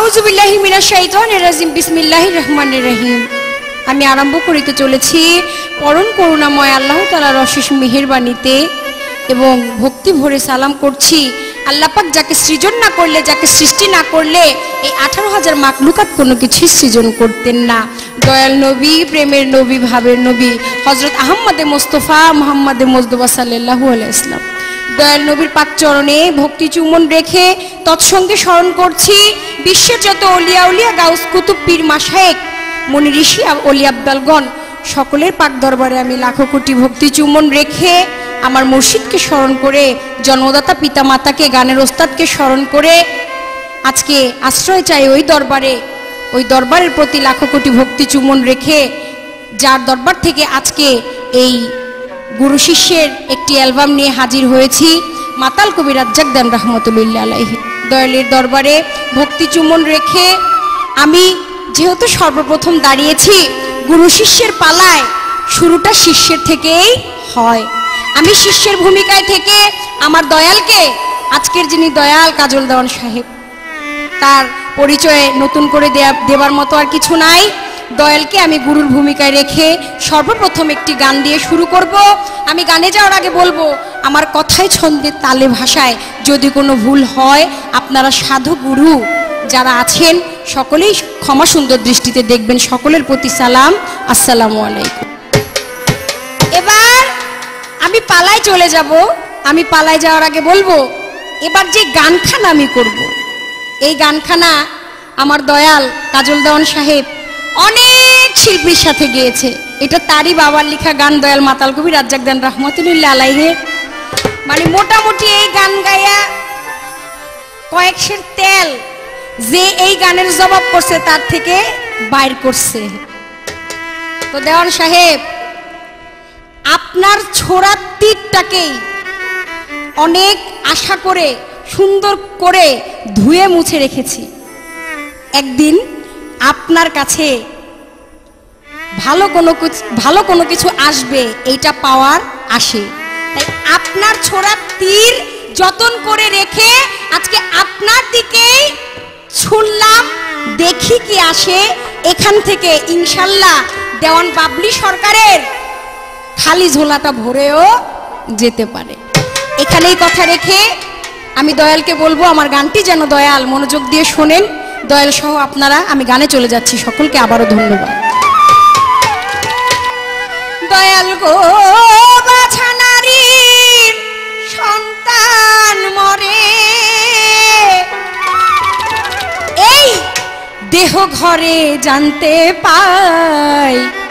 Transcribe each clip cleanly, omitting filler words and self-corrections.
আউযুবিল্লাহি মিনাশ শাইতানির রাজিম বিসমিল্লাহির রহমানির রহিম। আমি আরম্ভ করিতে চলেছি পরম করুণাময় আল্লাহ তাআলার অশেষ মেহেরবানিতে এবং ভক্তি ভরে সালাম করছি আল্লাহ পাক যাকে সৃজন না করলে, যাকে সৃষ্টি না করলে এই 18,000 মাখলুকাত কোনো কিছুই সৃজন করতেন না। দয়াল নবী, প্রেমের নবী, ভাবের নবী হযরত আহমদে মোস্তফা মুহাম্মদে মুজতবা সাল্লাল্লাহু আলাইহি ওয়াসাল্লাম দয়াল নবীর পাক চরণে ভক্তি চুম্বন রেখে তৎসঙ্গে স্মরণ করছি বিশ্বের যত অলিয়া উলিয়া গাউস কুতুব পীর মাশায়েখ মুনি ঋষি অলি আব্দালগণ সকলের পাক দরবারে আমি লাখো কোটি ভক্তি চুম্বন রেখে আমার মুর্শিদকে স্মরণ করে, জন্মদাতা পিতা মাতাকে, গানের ওস্তাদকে স্মরণ করে আজকে আশ্রয় চাই ওই দরবারের প্রতি লাখো কোটি ভক্তি চুম্বন রেখে, যার দরবার থেকে আজকে এই গুরু শিষ্যের একটি অ্যালবাম নিয়ে হাজির হয়েছি। মাতাল কবি রাজ্জাক দেন রহমতুল্লাহ আলাইহি দয়ালের দরবারে ভক্তি চুম্বন রেখে আমি যেহেতু সর্বপ্রথম দাঁড়িয়েছি, গুরু শিষ্যের পালায় শুরুটা শিষ্যের থেকেই হয়। আমি শিষ্যের ভূমিকায় থেকে আমার দয়ালকে, আজকের যিনি দয়াল কাজল দেওয়ান সাহেব, তার পরিচয়ে নতুন করে দেবার মতো আর কিছু নাই। দয়ালকে আমি গুরুর ভূমিকায় রেখে সর্বপ্রথম একটি গান দিয়ে শুরু করব। আমি গানে যাওয়ার আগে বলবো, আমার কথায় ছন্দে তালে ভাষায় যদি কোনো ভুল হয় আপনারা সাধু গুরু যারা আছেন সকলেই ক্ষমা সুন্দর দৃষ্টিতে দেখবেন। সকলের প্রতি সালাম, আসসালামু আলাইকুম। এবার আমি পালায় চলে যাব। আমি পালায় যাওয়ার আগে বলবো, এবার যে গানখানা আমি করব, এই গানখানা আমার দয়াল কাজল দেওয়ান সাহেব অনেক শিল্পীর সাথে গেয়েছে। এটা তারই বাবার লেখা গান, দয়াল মাতাল কবি রাজ্জাক দেন রহমতুল্লাহ আলাইহি। মানে মোটামুটি এই গান গায়া কয়েকশের তেল যে এই গানের জবাব করছে তার থেকে বাইর করছে। তো দেওয়ান সাহেব, আপনার ছোড়া তীরটাকেই অনেক আশা করে সুন্দর করে ধুয়ে মুছে রেখেছি। একদিন আপনার কাছে ভালো কোনো কিছু আসবে, এইটা পাওয়ার আসে। তাই আপনার ছোড়া তীর যতন করে রেখে আজকে আপনার দিকেই ছুড়লাম, দেখি কি আসে। এখান থেকে ইনশাল্লাহ দেওয়ান বাবলি সরকারের খালি ঝোলাটা ভরেও যেতে পারে। এখানেই কথা রেখে আমি দয়ালকে বলবো আমার গানটি যেন দয়াল মনোযোগ দিয়ে শোনেন। দয়াল সহ আপনারা, আমি গানে চলে যাচ্ছি। সকলকে আবারও ধন্যবাদ। দয়াল গো বাছা নারীর সন্তান মরে, এই দেহ ঘরে জানতে পাই,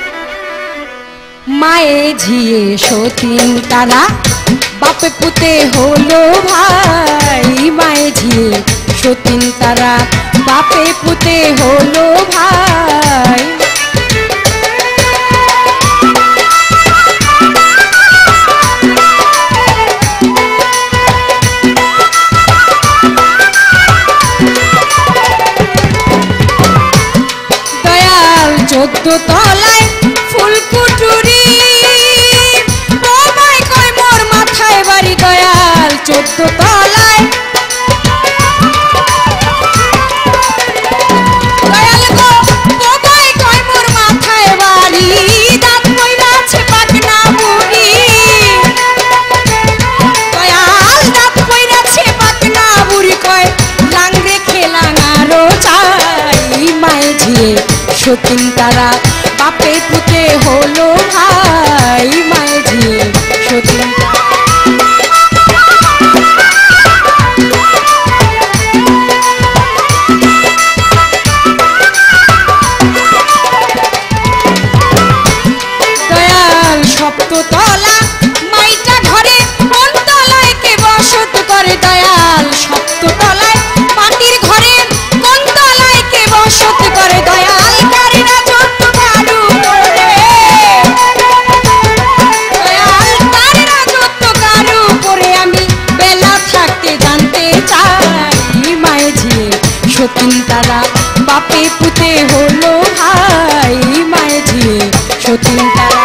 মায়ে ঝিয়ে সতীন তারা বাপে পুতে হলো ভাই, মায়ে ঝিয়ে সতীন তারা বাপে পুতে হলো ভাই। দয়াল 14 তলায় ফুলকুটুরি, বাবাই কয় মোর মাথায় বাড়ি। দয়াল 14 তলায়, দয়াল গো বাবাই কয় মোর মাথায় বাড়ি, দাঁত পইরাছে পাকনা বুড়ি। দয়াল দাঁত পইরাছে পাকনা বুড়ি, কয় লাং রেখে লাঙারো চাই, মায়ে ঝিয়ে সতীন তারা বাপে পুতে হলো ভাই, মায়ে ঝিয়ে সতীন। দয়াল সপ্ততলা মাইটা ঘরে কোন তলায় কে বসত করে, দয়াল সপ্ততলায় মাটির ঘরে কোন তলায় কে বসত করে। দয়াল কারে রাজত্ব কারু করে, দয়াল কারে রাজত্ব কারু করে, আমি বেলা থাকতে জানতে চাই, মায়ে ঝিয়ে সতীন তারা বাপে পুতে হলো ভাই, মায়ে ঝিয়ে সতীন তারা।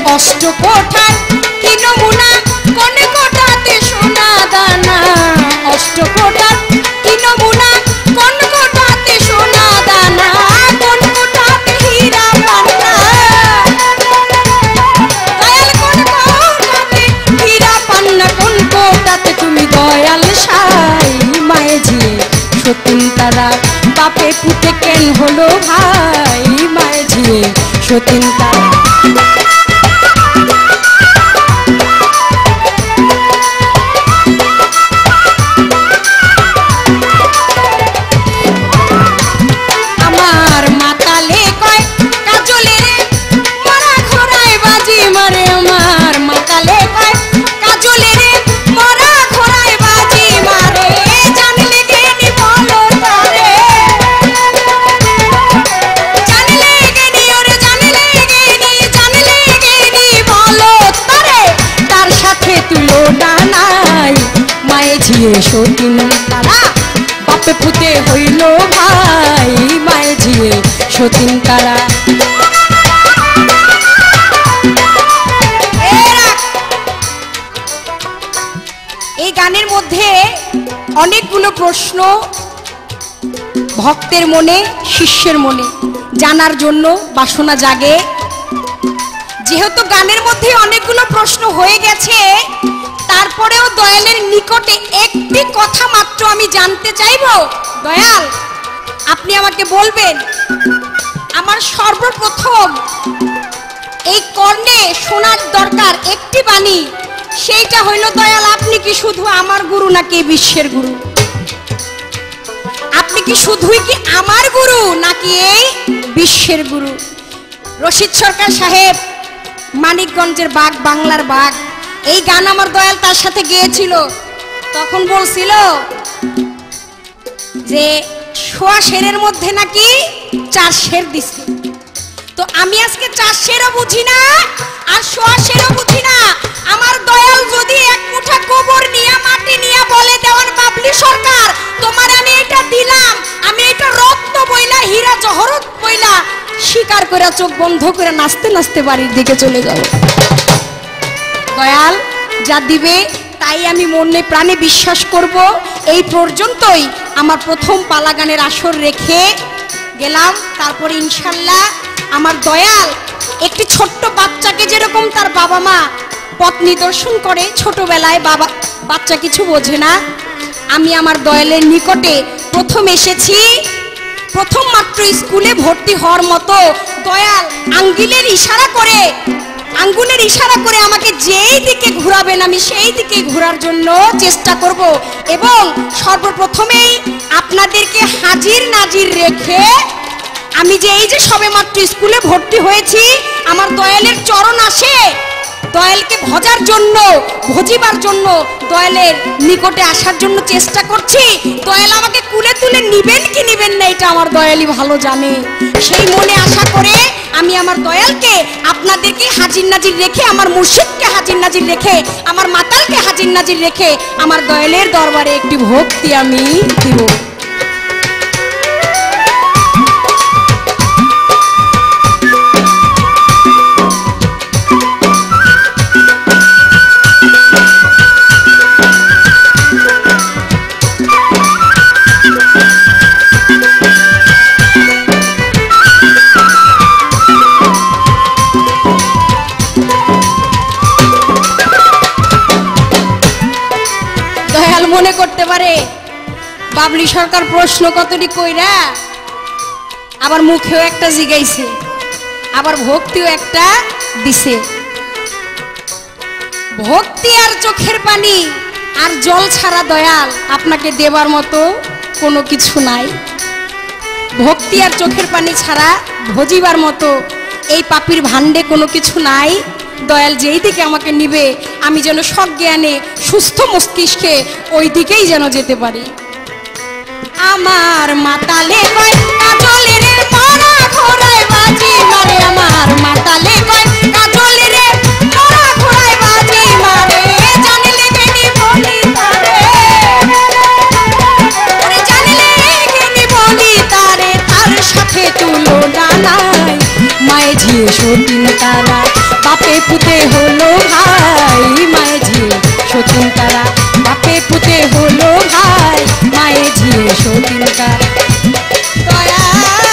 অষ্টকোঠার কি নমুনা কোন কোঠাতে সোনা দানা অষ্টকোঠার কি নমুনা কোন কোঠাতে সোনা দানা কোন কোঠাতে হীরা পান্না দয়াল কোন কোঠাতে হীরা পান্না কোন কোঠাতে তুমি দয়াল সাই মায়ে ঝিয়ে সতীন তারা বাপে পুতে কেন হলো ভাই মায়ে ঝিয়ে সতীন তারা সতীন তারা বাপে পুতে হইল ভাই মায়ে ঝিয়ে সতীন তারা এই গানের মধ্যে অনেকগুলো প্রশ্ন ভক্তের মনে শিষ্যের মনে জানার জন্য বাসনা জাগে যেহেতু গানের মধ্যে অনেকগুলো প্রশ্ন হয়ে গেছে তারপরেও দয়ালের নিকটে একটি কথা মাত্র আমি জানতে চাইব দয়াল আপনি আমাকে বলবেন আমার সর্বপ্রথম এই কর্ণে শোনার দরকার একটি বাণী সেইটা হইল দয়াল আপনি কি শুধু আমার গুরু নাকি বিশ্বের গুরু আপনি কি শুধুই কি আমার গুরু নাকি এই বিশ্বের গুরু রশিদ সরকার সাহেব মানিকগঞ্জের বাঘ বাংলার বাঘ এই গান আমার দয়াল তার সাথে গেয়েছিল তখন বলছিল যে সোয়া শেরের মধ্যে নাকি 4 শের দিছে তো আমি আজকে 4 শেরও বুঝি না আর সোয়া শেরও বুঝি না আমার দয়াল যদি এক মুঠা গোবর নিয়ে মাটি নিয়ে বলে দেওয়ান বাবলি সরকার তোমার আমি এটা দিলাম আমি এটা রত্ন বইলা হীরা জহরত বইলা স্বীকার করে চোখ বন্ধ করে নাচতে নাচতে বাড়ির দিকে চলে যাব দয়াল যা দিবে তাই আমি মনে প্রাণে বিশ্বাস করব এই পর্যন্তই আমার প্রথম পালা গানের আসর রেখে গেলাম তারপরে ইনশাআল্লাহ আমার দয়াল একটি ছোট্ট বাচ্চাকে যেরকম তার বাবা মা পথ নিদর্শন করে ছোটবেলায় বাচ্চা কিছু বোঝে না আমি আমার দয়ালের নিকটে প্রথম এসেছি প্রথম মাত্র স্কুলে ভর্তি হওয়ার মতো দয়াল আঙ্গুলের ইশারা করে আমাকে যেই দিকে ঘোরাবেন আমি সেই দিকে ঘোরার জন্য চেষ্টা করব এবং সর্বপ্রথমেই আপনাদেরকে হাজির নাজির রেখে আমি যে এই যে সবেমাত্র স্কুলে ভর্তি হয়েছি আমার দয়ালের চরণ আসে দয়ালকে ভজিবার জন্য দয়ালের নিকটে আসার জন্য চেষ্টা করছি দয়াল আমাকে কুলে তুলে নিবেন কি নিবেন না এটা আমার দয়ালই ভালো জানে সেই মনে আশা করে আমি আমার দয়ালকে আপনাদেরকে হাজির নাজির রেখে আমার মুর্শিদকে হাজির নাজির রেখে আমার মাতালকে হাজির নাজির রেখে আমার দয়ালের দরবারে একটি ভক্তি আমি দিব মনে করতে পারে বাবলি সরকার প্রশ্ন কতটি কইরা আবার মুখেও একটা জিগাইছে আবার ভক্তিও একটা দিছে ভক্তি আর চোখের পানি আর জল ছাড়া দয়াল আপনাকে দেবার মতো কোনো কিছু নাই ভক্তি আর চোখের পানি ছাড়া ভজিবার মতো এই পাপির ভান্ডে কোনো কিছু নাই দয়াল যেই দিকে আমাকে নিবে আমি যেন সজ্ঞানে সুস্থ মস্তিষ্কে ওই দিকেই যেন যেতে পারি আমার মাতালে কয় কাজলের মরা ঘোড়ায় বাজি মারে আমার মাতালে কয় কাজলের মরা ঘোড়ায় বাজি মারে জানলে কেনি বলি তারে জানলে কেনি বলি তারে তার সাথে তুলো ডানায় মায়ে ঝিয়ে সতীন তারা বাপে পুতে হলো ভাই মায়ে ঝিয়ে সতীন তারা বাপে পুতে হলো ভাই মায়ে ঝিয়ে সতীন তারা দয়া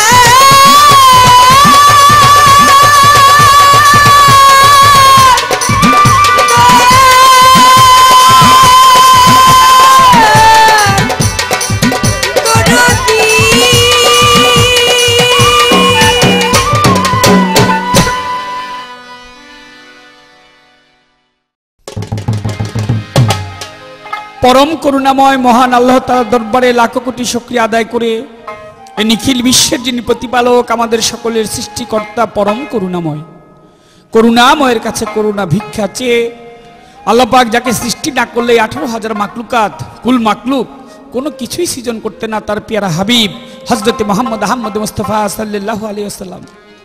परम करुणामय महान आल्लाह ताआलार दरबारे लाखो कोटी शुक्रिया आदाय करे निखिल विश्वेर जिनि प्रतिपालक आमादेर सकलेर सृष्टिकर्ता परम करुणामय करुणामयेर काछे करुणा भिक्षा चेये आल्लाह पाक जाके सृष्टि ना करले 18,000 माखलुकात कुल माखलुक कोनो किछुई सृजन करते ना तार प्यारा हाबिब हजरत मुहम्मद अहमद मुस्तफा सल्लल्लाहु आलैहि वसल्लम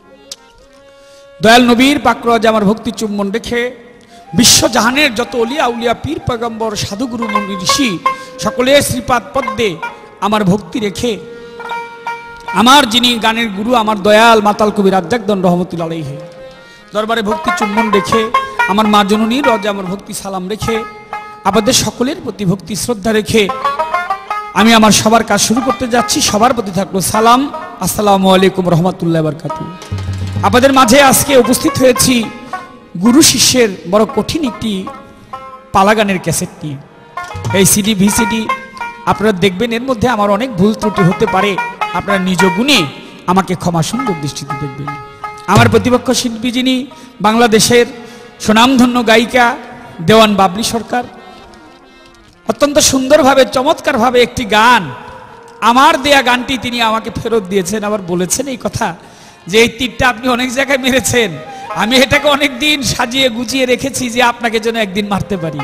दयाल नबीर पाकराज आमार भक्ति चुम्बन रेखे विश्व जहानेर जत अलिया उलिया पीर पैगम्बर साधुगुरु मुनि ऋषि सकलेर श्रीपाद पद्मे आमार भक्ति रेखे आमार जिनि गानेर गुरु आमार दयाल माताल कवि राज्जाक दन रहमतुल्लाह आलैहि दरबारे भक्ति चुम्बन रेखे आमार मा जननीर रजे आमार भक्ति सालाम रेखे आपनादेर सकलेर प्रति भक्ति श्रद्धा रेखे आमी आमार सबार काज शुरू करते जाচ্ছি सबार प्रति थाकलो सालाम আসসালামু আলাইকুম रहमतुल्लाह बाराकातुहू आपनादेर माझे आजके उपस्थित हয়েছি गुरु शिष्यर बड़ कठिन एक पाला गानेर कैसेट निये सीडी ভিসিডি আপনারা দেখবেন এর মধ্যে আমার অনেক ভুল ত্রুটি হতে পারে আপনারা নিজ গুণে আমাকে ক্ষমা সুন্দর দৃষ্টিতে দেখবেন আমার প্রতিপক্ষ শিল্পী যিনি বাংলাদেশের সুনামধন্য গায়িকা দেওয়ান বাবলি সরকার অত্যন্ত সুন্দরভাবে চমৎকারভাবে একটি গান আমার দেয়া গানটি তিনি আমাকে ফেরত দিয়েছেন আবার বলেছেন এই কথা যে এই তীরটা আপনি অনেক জায়গায় মেরেছেন আমি এটাকে অনেক দিন সাজিয়ে গুছিয়ে রেখেছি যে আপনাকে যেন একদিন মারতে পারি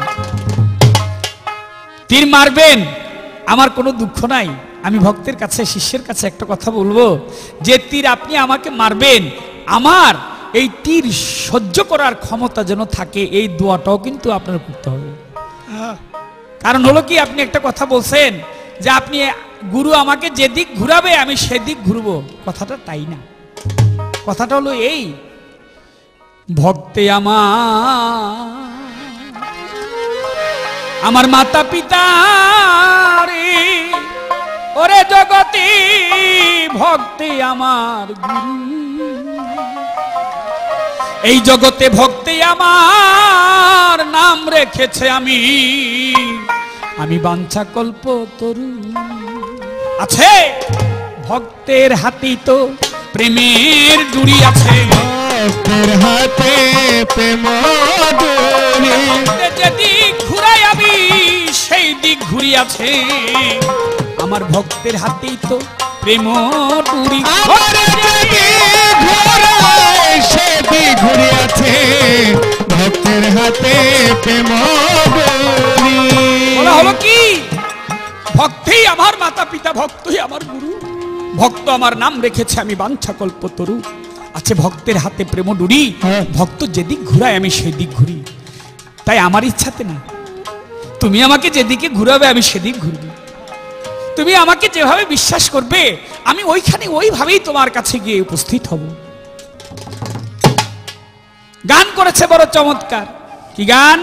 তীর মারবেন আমার কোনো দুঃখ নাই আমি ভক্তের কাছে শিষ্যের কাছে একটা কথা বলবো যে তীর আপনি আমাকে মারবেন আমার এই তীর সহ্য করার ক্ষমতা যেন থাকে এই দোয়াটাও কিন্তু আপনার করতে হবে কারণ হলো কি আপনি একটা কথা বলছেন যে আপনি গুরু আমাকে যেদিক ঘুরাবে আমি সেদিক ঘুরবো কথাটা তাই না কথাটা হলো এই भक्ते आमार माता पिता रे ओरे जगते भक्ते आमार गुरु এই জগতে ভক্তে আমার নাম রেখেছে আমি বাঞ্ছা কল্প তরু আছে ভক্তের হাতেই তো প্রেমের ডুরি আছে ভক্তের হাতে প্রেম ডুরি যেদিক ঘুরাই আমি সেই দিক ঘুরি আছে আমার ভক্তের হাতেই তো প্রেম ডুরি সেদিক ঘুরি আছে ভক্তের হাতে প্রেম ডুরি বলা হলো কি ভক্তই আমার মাতা পিতা ভক্তই আমার গুরু ভক্ত আমার নাম রেখেছে আমি বাঞ্ছা কল্পতরু আছে ভক্তের হাতে প্রেম ডুরি ভক্ত যেদিক ঘুরায় আমি সেদিক ঘুরি তাই আমার ইচ্ছাতে না তুমি আমাকে যেদিকে ঘুরাবে আমি সেদিক ঘুরব তুমি আমাকে যেভাবে বিশ্বাস করবে আমি ওইখানে ওইভাবেই তোমার কাছে গিয়ে উপস্থিত হব গান করেছে বড় চমৎকার কি গান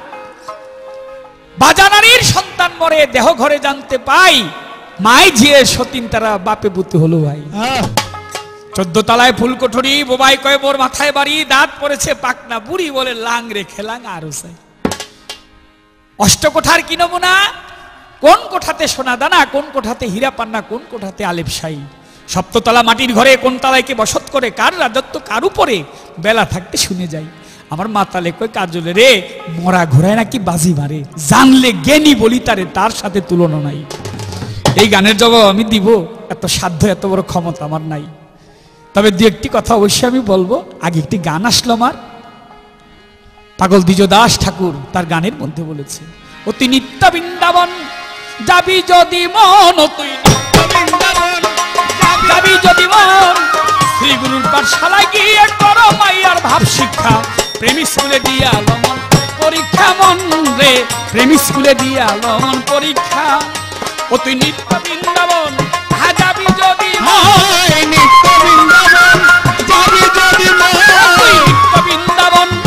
বাজানারীর সন্তান মরে দেহ ঘরে জানতে পাই মাই ঝিয়ে সতীন তারা বাপে পুতে হলো ভাই 14 তলায় ফুলকোঠরি বোবাই কয় মোর মাথায় বাড়ি দাঁত পড়েছে পাকনা বুড়ি বলে লাং রে খেলাং আরো চাই অষ্টকোঠার কি নমুনা কোন কোঠাতে সোনা দানা কোন কোঠাতে হীরা পান্না কোন কোঠাতে আলেপ শাহী সপ্ততলা মাটির ঘরে কোন তলায় কে বসত করে কার রাজত্ব কার উপরে বেলা থাকতে শুনে যাই আমার মাতালে কয় কাজলে রে মরা ঘোড়ায় নাকি বাজি মারে জানলে জ্ঞানী বলি তারে তার সাথে তুলনা নাই এই গানের জবাব আমি দিব এত সাধ্য এত বড় ক্ষমতা আমার নাই তবে দু একটি কথা অবশ্যই আমি বলবো আগে একটি গান আসলো আমার পাগল দ্বিজ দাস ঠাকুর তার গানের মধ্যে বলেছে অতি নিত্য বৃন্দাবন যাবি যদি মন তুই নিত্য বৃন্দাবন যাবি যদি মন শ্রী গুরুর পাঠশালায় গিয়ে করো মাইয়ার ভাব শিক্ষা প্রেমী স্কুলে দিয়া লমন পরীক্ষা মন রে প্রেমী স্কুলে দিয়া লমন পরীক্ষা অতি নিত্য বৃন্দাবন যাবি যদি মন নিত্য বৃন্দাবন যাবি যদি মন নিত্য বৃন্দাবন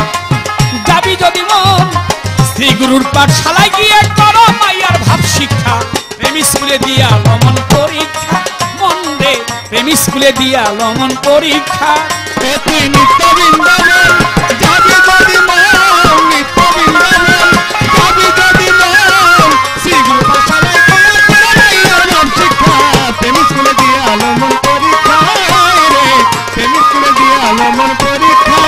পাঠশালায় গিয়ে করো মাইয়ার ভাব শিক্ষা প্রেম স্কুলে দিয়া লমন পরীক্ষা মন রে প্রেম স্কুলে দিয়া লমন পরীক্ষা তুই নিত্য বৃন্দাবন যাবি যদি মন নিত্য বৃন্দাবন যাবি যদি মন শ্রীগুরু পাঠশালায় শিক্ষা প্রেম স্কুলে দিয়ে আলমন পরীক্ষা রে প্রেম স্কুলে দিয়ে আলমন পরীক্ষা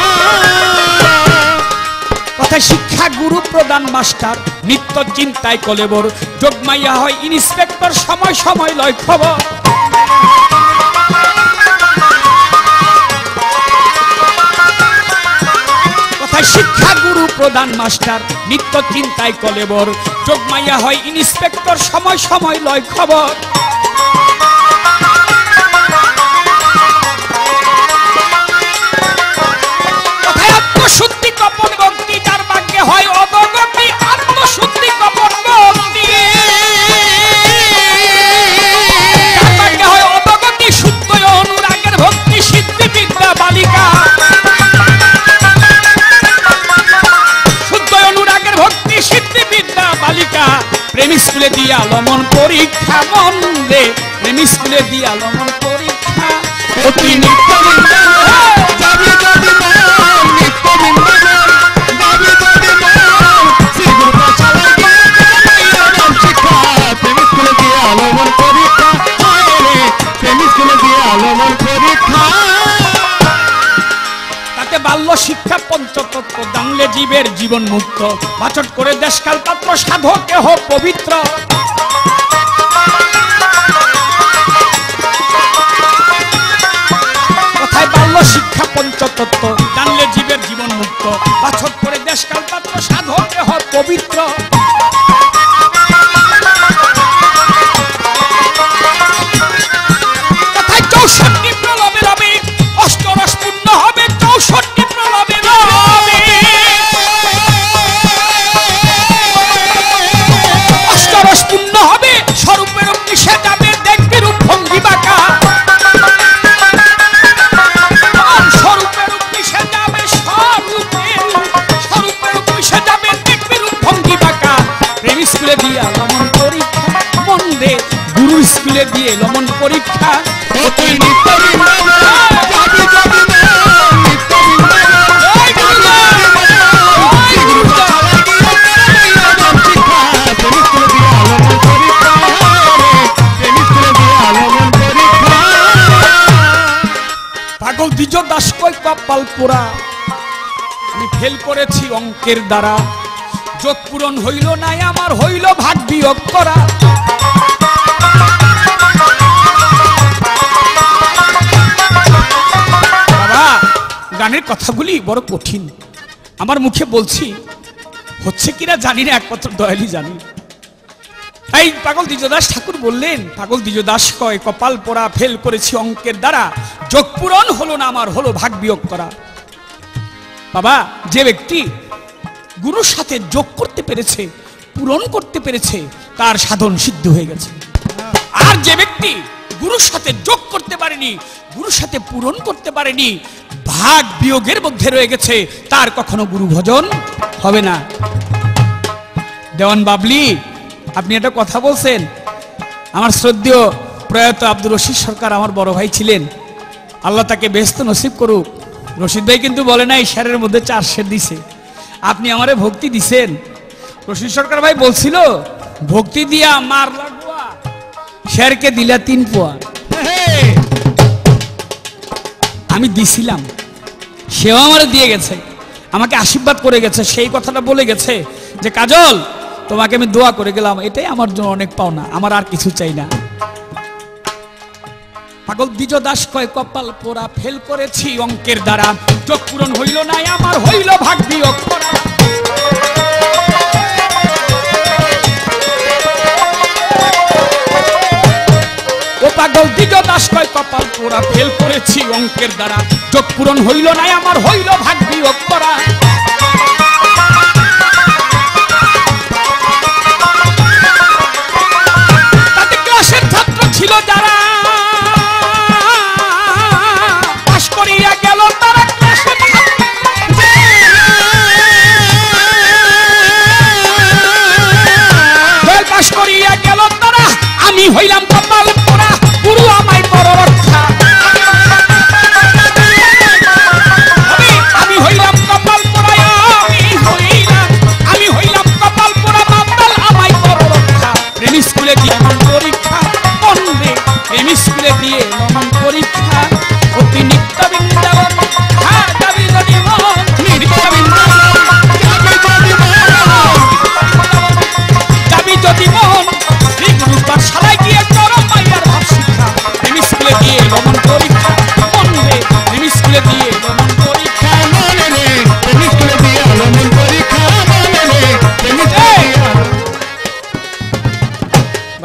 কথায় শিক্ষা গুরু প্রধান মাস্টার নিত্য চিন্তায় কলেবর যোগমাইয়া হয় ইন্সপেক্টর সময় সময় লয় খবর কথায় শিক্ষা গুরু প্রধান মাস্টার নিত্য চিন্তায় কলেবর যোগমাইয়া হয় ইন্সপেক্টর সময় সময় লয় খবর কথায় আত্মশুদ্ধি কপন ভক্তি যার ভাগ্যে হয় অবগতি আত্মশুদ্ধি কপন ভক্তি যার ভাগ্যে হয় অবগতি শুদ্ধ অনুরাগের ভক্তি সিদ্ধি বিদ্যা বালিকা শুদ্ধ অনুরাগের ভক্তি সিদ্ধি বিদ্যা বালিকা প্রেম স্কুলে দিয়া লমন পরীক্ষা মন রে প্রেম স্কুলে দিয়া লমন পরীক্ষা তুই নিত্য বৃন্দাবন যাবি যদি মন নিত্য বৃন্দাবন যাবি যদি মন শ্রীগুরু পাঠশালায় শিক্ষা প্রেম স্কুলে দিয়ে আলমন পরীক্ষা রে প্রেম স্কুলে দিয়ে আলমন পরীক্ষা তাতে বাল্য শিক্ষা পঞ্চতত্ত্ব জানলে জীবের জীবন মুক্ত বাচট করে দেশকাল পাত্র সাধক কেহ পবিত্র কথায় বাল্য শিক্ষা পঞ্চতত্ত্ব জানলে জীবের জীবন মুক্ত বাচট করে দেশকাল পাত্র সাধক কেহ পবিত্র কথায় 64 প্রলবে রবে অষ্টরস পূর্ণ হবে 64 প্রলবে রবে অষ্টরস পূর্ণ হবে স্বরূপের মিশে যাবে দেখবি রূপ ভঙ্গি বাঁকা স্বরূপের মিশে যাবে স্বরূপের মিশে যাবে দেখবি রূপ ভঙ্গি বাঁকা প্রেম স্কুলে দিয়া লমন পরীক্ষা মন রে গুরু স্কুলে দিয়ে লমন পরীক্ষা তুই নিত্য বৃন্দাবন যাবি যদি মন নিত্য বৃন্দাবন শ্রীগুরু পাঠশালায় শিক্ষা প্রেম স্কুলে দিয়ে আলমন পরীক্ষা প্রেম স্কুলে দিয়ে আলমন পরীক্ষা পাগল দ্বিজ দাস কয় কপাল পোড়া আমি ফেল করেছি অঙ্কের দ্বারা যোগ পূরণ হইল নাই আমার হইল ভাগ বিয়োগ করা বাবা গানের কথাগুলি বড় কঠিন আমার মুখে বলছি হচ্ছে কিনা জানি না একমাত্র দয়ালই জানি এই পাগল দ্বিজদাস ঠাকুর বললেন পাগল দ্বিজদাস কয় কপাল পোড়া ফেল করেছি অঙ্কের দ্বারা যোগ পূরণ হলো না আমার হলো ভাগ বিয়োগ করা বাবা যে ব্যক্তি গুরুর সাথে যোগ করতে পেরেছে পূরণ করতে পেরেছে তার সাধন সিদ্ধ হয়ে গেছে আর যে ব্যক্তি গুরুর সাথে যোগ করতে পারেনি গুরুর সাথে পূরণ করতে পারেনি ভাগ বিয়োগের মধ্যে রয়ে গেছে তার কখনো গুরু ভজন হবে না দেওয়ান বাবলি আপনি একটা কথা বলছেন আমার শ্রদ্ধেয় প্রয়াত আব্দুর রশিদ সরকার আমার বড় ভাই ছিলেন আল্লাহ তাকে বেহেশত নসিব করুক রশিদ ভাই কিন্তু বলে নাই শেরের মধ্যে 4 শের দিছে আপনি আমারে ভক্তি দিছেন রশিদ সরকার ভাই বলছিল ভক্তি দিয়া মার লাগোয়া শেরকে দিলা 3 পোয়া আমি দিছিলাম সেও আমার দিয়ে গেছে আমাকে আশীর্বাদ করে গেছে সেই কথাটা বলে গেছে যে কাজল তোমাকে আমি দোয়া করে গেলাম এটাই আমার জন্য অনেক পাওনা আমার আর কিছু চাই না পাগল দ্বিজ দাস কয় কপাল পোড়া ফেল করেছি অঙ্কের দ্বারা যোগ পূরণ হইল না আমার হইল ভাগ বিয়োগ করা ও পাগল দ্বিজ দাস কয় কপাল পোড়া ফেল করেছি অঙ্কের দ্বারা যোগ পূরণ হইল না আমার হইল ভাগ বিয়োগ করা তাতে ক্লাসের ছাত্র ছিল যারা পাশ করিয়া গেল তারা ক্লাসের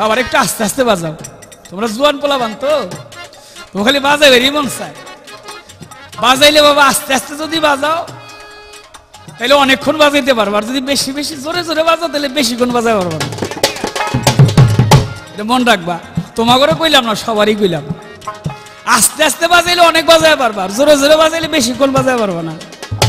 বাবার একটু আস্তে আস্তে বাজাও, তোমরা জোয়ান পোলা বানতো, তো খালি বাজাই বেরিয়ে মন চায়। বাজাইলে বাবা আস্তে আস্তে যদি বাজাও তাহলে অনেকক্ষণ বাজাইতে পারবো, আর যদি বেশি বেশি জোরে জোরে বাজাও তাহলে বেশিক্ষণ বাজাই পারবো না। এটা মন রাখবা, তোমাকে কইলাম না, সবারই কইলাম। আস্তে আস্তে বাজাইলে অনেক বাজায় পারবা, আর জোরে জোরে বাজাইলে বেশিক্ষণ বাজায় পারবো না।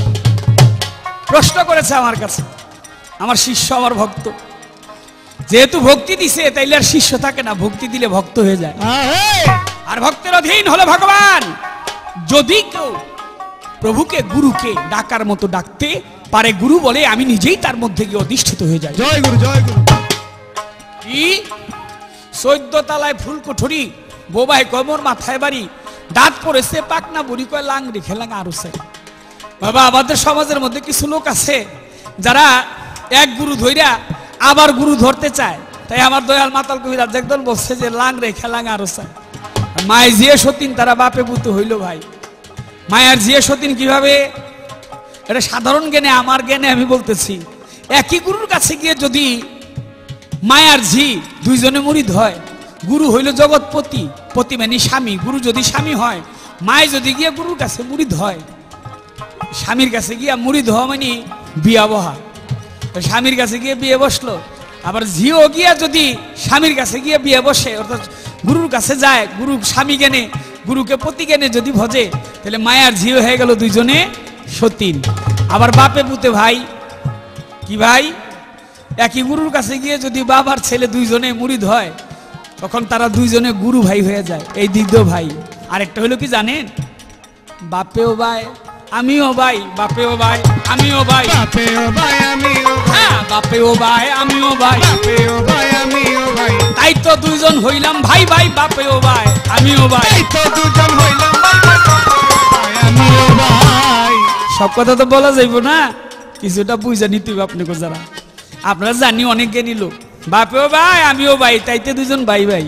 প্রশ্ন করেছে আমার কাছে আমার শিষ্য, আমার ভক্ত, যেহেতু ভক্তি দিছে তাইলে আর শিষ্য থাকে না, ভক্তি দিলে ভক্ত হয়ে যায়। আর ভক্তের অধীন হলো ভগবান। যদি কেউ প্রভুকে গুরুকে ডাকার মতো ডাকতে পারে, গুরু বলে আমি নিজেই তার মধ্যে গিয়ে অধিষ্ঠিত হয়ে যাই। জয় গুরু, জয় গুরু। কি 14 তলায় ফুলকুঠুরি, বোবাই কমর মাথায় বাড়ি, দাঁত পড়েছে পাকনা, বুড়ি কয় লাংড়ি খেলাং আরুছে। বাবা আমাদের সমাজের মধ্যে কিছু লোক আছে যারা এক গুরু ধইরা আবার গুরু ধরতে চায়। তাই আমার দয়াল মাতাল কবিরাজ একদল বলছে যে লাংড়ে খেলাং আরুছে। মায়ের জিয়ে সতীন তারা বাপে পুতু হইল ভাই। মায়ার জিয়ে সতীন কিভাবে, এটা সাধারণ জ্ঞানে, আমার জ্ঞানে আমি বলতেছি। একই গুরুর কাছে গিয়ে যদি মায়ার ঝি দুইজনে মুরিদ হয়, গুরু হইল জগৎপতি, পতি মানে স্বামী, গুরু যদি স্বামী হয়, মায় যদি গিয়ে গুরুর কাছে মুরিদ হয়, স্বামীর কাছে গিয়া মুরিদ হওয়া মানে বিয়া বহা। স্বামীর কাছে গিয়ে বিয়ে বসলো, আবার ঝিও গিয়া যদি স্বামীর কাছে গিয়ে বিয়ে বসে, অর্থাৎ গুরুর কাছে যায়, গুরু স্বামী জ্ঞানে গুরুকে পতি জ্ঞানে যদি ভজে, তাহলে মায়ার ঝিও হয়ে গেল দুইজনে সতীন। আবার বাপে পুতে ভাই, কি ভাই, একই গুরুর কাছে গিয়ে যদি বাবার ছেলে দুইজনে মুরিদ হয়, তখন তারা দুইজনে গুরু ভাই হয়ে যায়, এই দ্বিতীয় ভাই। আরেকটা হলো কি জানেন, বাপেও ভাই আমিও ভাই, বাপেও ভাই আমিও ভাই, বাপেও ভাই আমিও ভাই, হ্যাঁ বাপেও ভাই আমিও ভাই, বাপেও ভাই আমিও ভাই। তাই তো দুইজন হইলাম ভাই ভাই, বাপেও ভাই আমিও ভাই। এই তো দুজন হইলাম ভাই ভাই, ভাই আমিও ভাই। সব কথা তো বলা যাইব না, কিছুটা বুঝা নিতে হবে আপনাকে যারা। আপনারা জানি অনেক জ্ঞানী লোক, বাপেও ভাই আমিও ভাই, তাইতে দুজন ভাই ভাই।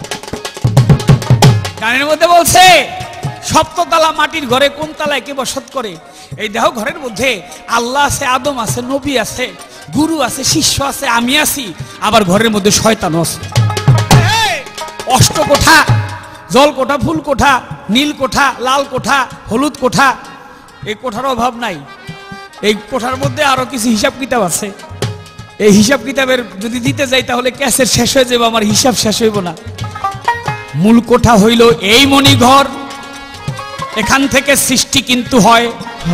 গানের মধ্যে বলছে সপ্ততলা মাটির ঘরে কোন তালায় কে বসত করে। এই দেহ ঘরের মধ্যে আল্লাহ আছে, আদম আছে, নবী আছে, গুরু আছে, শিষ্য আছে, আমি আছি, আবার ঘরের মধ্যে শয়তান আছে। অষ্ট কোঠা, জল কোঠা, ফুল কোঠা, নীল কোঠা, লাল কোঠা, হলুদ কোঠা, এই কোঠার অভাব নাই। এই কোঠার মধ্যে আরো কিছু হিসাব কিতাব আছে। এই হিসাব কিতাবের যদি দিতে যাই তাহলে ক্যাসেট শেষ হয়ে যাবে, আমার হিসাব শেষ হইব না। মূল কোঠা হইল এই মণিঘর, এখান থেকে সৃষ্টি কিন্তু হয়,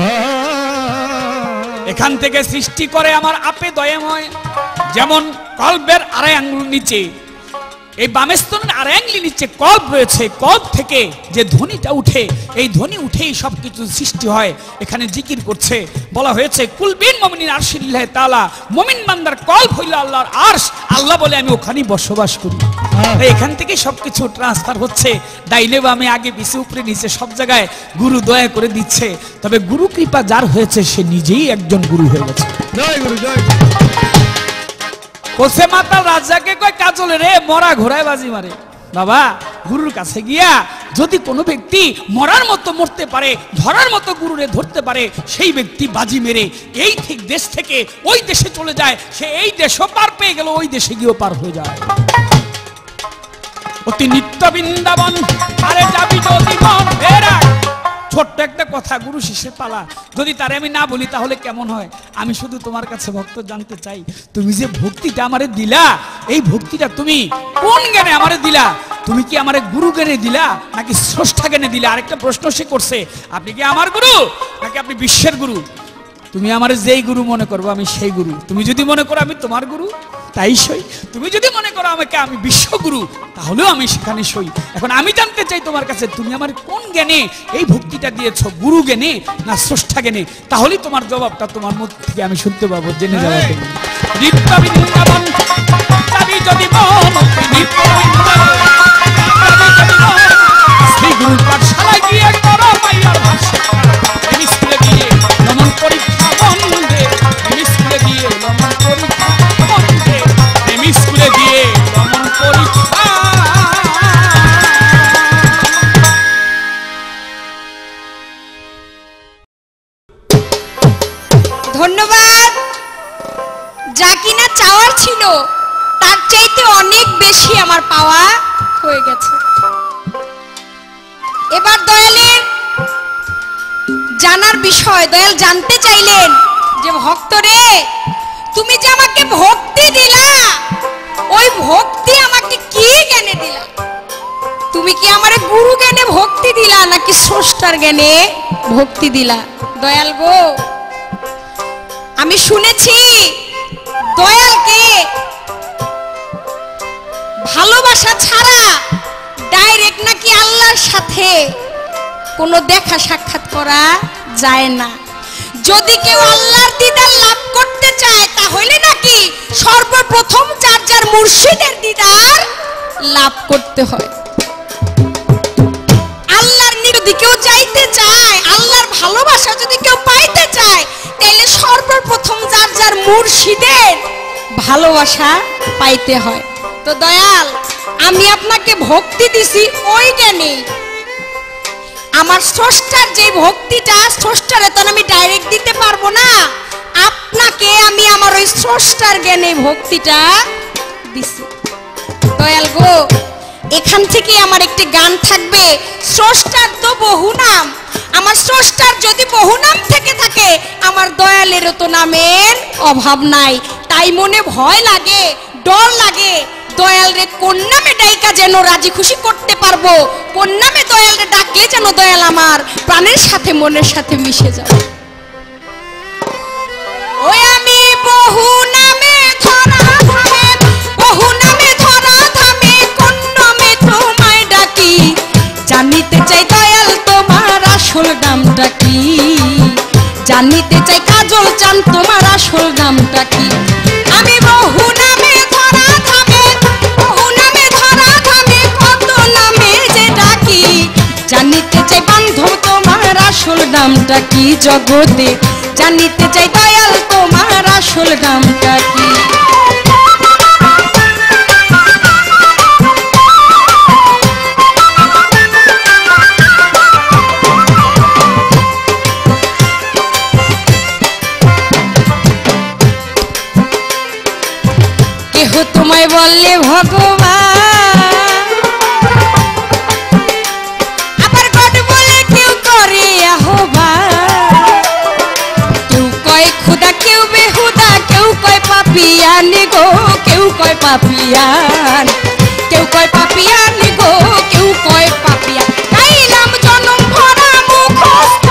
এখান থেকে সৃষ্টি করে আমার আপে দয়াময়। যেমন কল্পের আড়াই আঙ্গুল নিচে, এই বামেস্তনের আড়াই আঙ্গুল নিচে কল্প রয়েছে, কল্প থেকে যে ধ্বনিটা উঠে, এই ধ্বনি উঠেই সবকিছু সৃষ্টি হয়। এখানে জিকির করছে, বলা হয়েছে কুলবিন মুমিনিন আরশিল্লাহ তাআলা, মুমিন বান্দার কল্প হইল আল্লাহর আরশ, আল্লাহ বলে আমি ওখানেই বসবাস করি। এখান থেকে সবকিছু ট্রান্সফার হচ্ছে, ডাইনে বামে, আগে পিছে, উপরে নিচে, সব জায়গায় গুরু দয়া করে দিচ্ছে। তবে গুরু কৃপা যার হয়েছে সে নিজেই একজন গুরু হয়ে গেছে। জয় গুরু, জয় গুরু। বলছে মাতাল রাজাকে কয় কাজলে রে, মরা ঘোড়ায় বাজি মারে। বাবা গুরুর কাছে গিয়া যদি কোনো ব্যক্তি মরার মতো মরতে পারে, ধরার মতো গুরুরে ধরতে পারে, সেই ব্যক্তি বাজি মেরে এই ঠিক দেশ থেকে ওই দেশে চলে যায়। সে এই দেশও পার পেয়ে গেল, ওই দেশে গিয়েও পার হয়ে যায়। অতি নিত্য বৃন্দাবন, আরে যাবি যদি মন ফেরা। ছোট্ট একটা কথা, গুরু শিষ্যের পালা, যদি তারে আমি না বলি তাহলে কেমন হয়? আমি শুধু তোমার কাছে ভক্ত জানতে চাই, তুমি যে ভক্তিটা আমারে দিলা, এই ভক্তিটা তুমি কোন জ্ঞানে আমারে দিলা? তুমি কি আমারে গুরু জ্ঞানে দিলা নাকি স্রষ্টা জ্ঞানে দিলা? আরেকটা প্রশ্ন সে করছে, আপনি কি আমার গুরু নাকি আপনি বিশ্বের গুরু? তুমি আমার যেই গুরু মনে করবো আমি সেই গুরু। তুমি যদি মনে করো আমি তোমার গুরু, তাই সই। তুমি যদি মনে করো আমাকে আমি বিশ্বগুরু, তাহলেও আমি সেখানে সই। এখন আমি জানতে চাই তোমার কাছে, তুমি আমার কোন জ্ঞানে এই ভক্তিটা দিয়েছ, গুরু জ্ঞানে না স্রষ্টা জ্ঞানে? তাহলেই তোমার জবাবটা তোমার মুখ থেকে আমি শুনতে পাবো, জেনে যাবো। নিত্য বৃন্দাবন যাবি যদি মন, নিত্য বৃন্দাবন যাবি যদি মন, শ্রী গুরুর পাঠশালায় গিয়ে করো মাইয়ার ভাষা। আমি স্কুলে গিয়ে নমন পরীক্ষা বন্ধে, আমি স্কুলে গিয়ে নমন পরীক্ষা বন্ধে, আমি স্কুলে গিয়ে নমন পরীক্ষা। ধন্যবাদ। যা কিনা চাওয়ার ছিল তার চাইতে অনেক বেশি আমার পাওয়া হয়ে গেছে। এবার দয়ালের জানার বিষয়, দয়াল জানতে চাইলেন যে ভক্ত রে, তুমি যে আমাকে ভক্তি দিলা, ওই ভক্তি আমাকে কি জ্ঞানে দিলা? তুমি কি আমারে গুরু জ্ঞানে ভক্তি দিলা নাকি স্রষ্টার জ্ঞানে ভক্তি দিলা? দয়াল গো, আমি শুনেছি দয়ালকে ভালোবাসা ছাড়া ডাইরেক্ট নাকি আল্লাহর সাথে কোনো দেখা সাক্ষাৎ করা যায় না। যদি কেউ আল্লাহর দিদার লাভ করতে চায় তাহলে নাকি সর্বপ্রথম যার যার মুর্শিদের দিদার লাভ করতে হয়। আল্লাহর যদি কেউ যাইতে চায়, আল্লাহর ভালোবাসা যদি কেউ পাইতে চায়, তাহলে সর্বপ্রথম যার যার মুর্শিদের ভালোবাসা পাইতে হয়। তো দয়াল, আমি আপনাকে ভক্তি দিছি ওই জ্ঞানে, আমার স্রষ্টার যে ভক্তিটা, স্রষ্টারে তো আমি ডাইরেক্ট দিতে পারবো না, আপনাকে আমি আমার ওই স্রষ্টার জ্ঞানে ভক্তিটা দিছি। দয়াল গো, এখান থেকে আমার একটি গান থাকবে, স্রষ্টার তো বহু নাম, আমার স্রষ্টার যদি বহু নাম থেকে থাকে, আমার দয়ালেরও তো নামের অভাব নাই। তাই মনে ভয় লাগে, ডর লাগে, দয়াল রে কোন নামে ডাইকা যেন রাজি খুশি করতে পারবো, কোন নামে দয়াল রে ডাকলে যেন দয়াল আমার প্রাণের সাথে মনের সাথে মিশে যাবে। ওই আমি বহু নামে ধরা ধামে, বহু নামে ধরা ধামে, কোন নামে তোমায় ডাকি, জানিতে চাই দয়াল তোমার আসল নামটা কি, জানিতে চাই কাজল চান তোমার আসল নামটা কি। আমি বহু নামে ধরা ধামে, বহু নামে ধরা ধামে, কত নামে যে ডাকি, জানিতে চাই বান্ধব তোমার আসল নামটা কি, জগতে জানিতে চাই দয়াল তোমার আসল নামটা কি। কেহ তোমায় বললে ভগবান, আবার গড বলে কেউ করে আহ্বান, কেউ কয় খুদা কেউ বেহুদা, কেউ কয় পাপিয়ান গো, কেউ কয় পাপিয়ান, কেউ কয় পাপিয়ান গো, কেউ কয় পাপিয়ান। গাইলাম জনম ভরা মুখস্থ,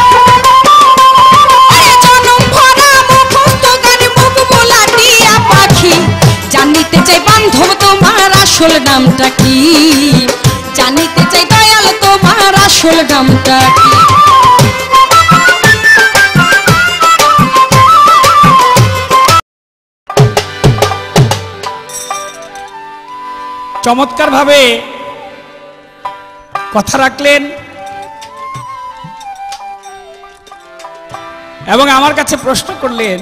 জনম ভরা মুখস্থ গান, মুখ বোলা দিয়া পাখি, জানিতে চাই বান্ধব তোমার আসল নামটা কি, জানিতে চাই দয়াল তোমার আসল নামটা কি। চমৎকার ভাবে কথা রাখলেন এবং আমার কাছে প্রশ্ন করলেন।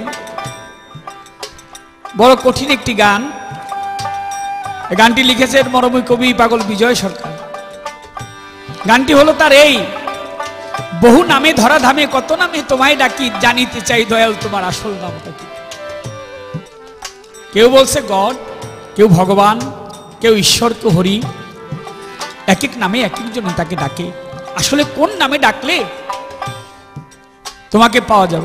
বড় কঠিন একটি গান, গানটি লিখেছেন মরমী কবি পাগল বিজয় সরকার। গানটি হলো তার এই, বহু নামে ধরা ধামে, কত নামে তোমায় ডাকি, জানিতে চাই দয়াল তোমার আসল নামটা কি। কেউ বলছে গড, কেউ ভগবান, কেউ ঈশ্বর, কেউ হরি, এক এক নামে এক একজন তাকে ডাকে। আসলে কোন নামে ডাকলে তোমাকে পাওয়া যাবে?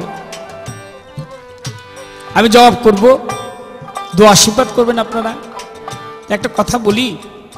আমি জবাব করব, দোয়া আশীর্বাদ করবেন আপনারা। একটা কথা বলি,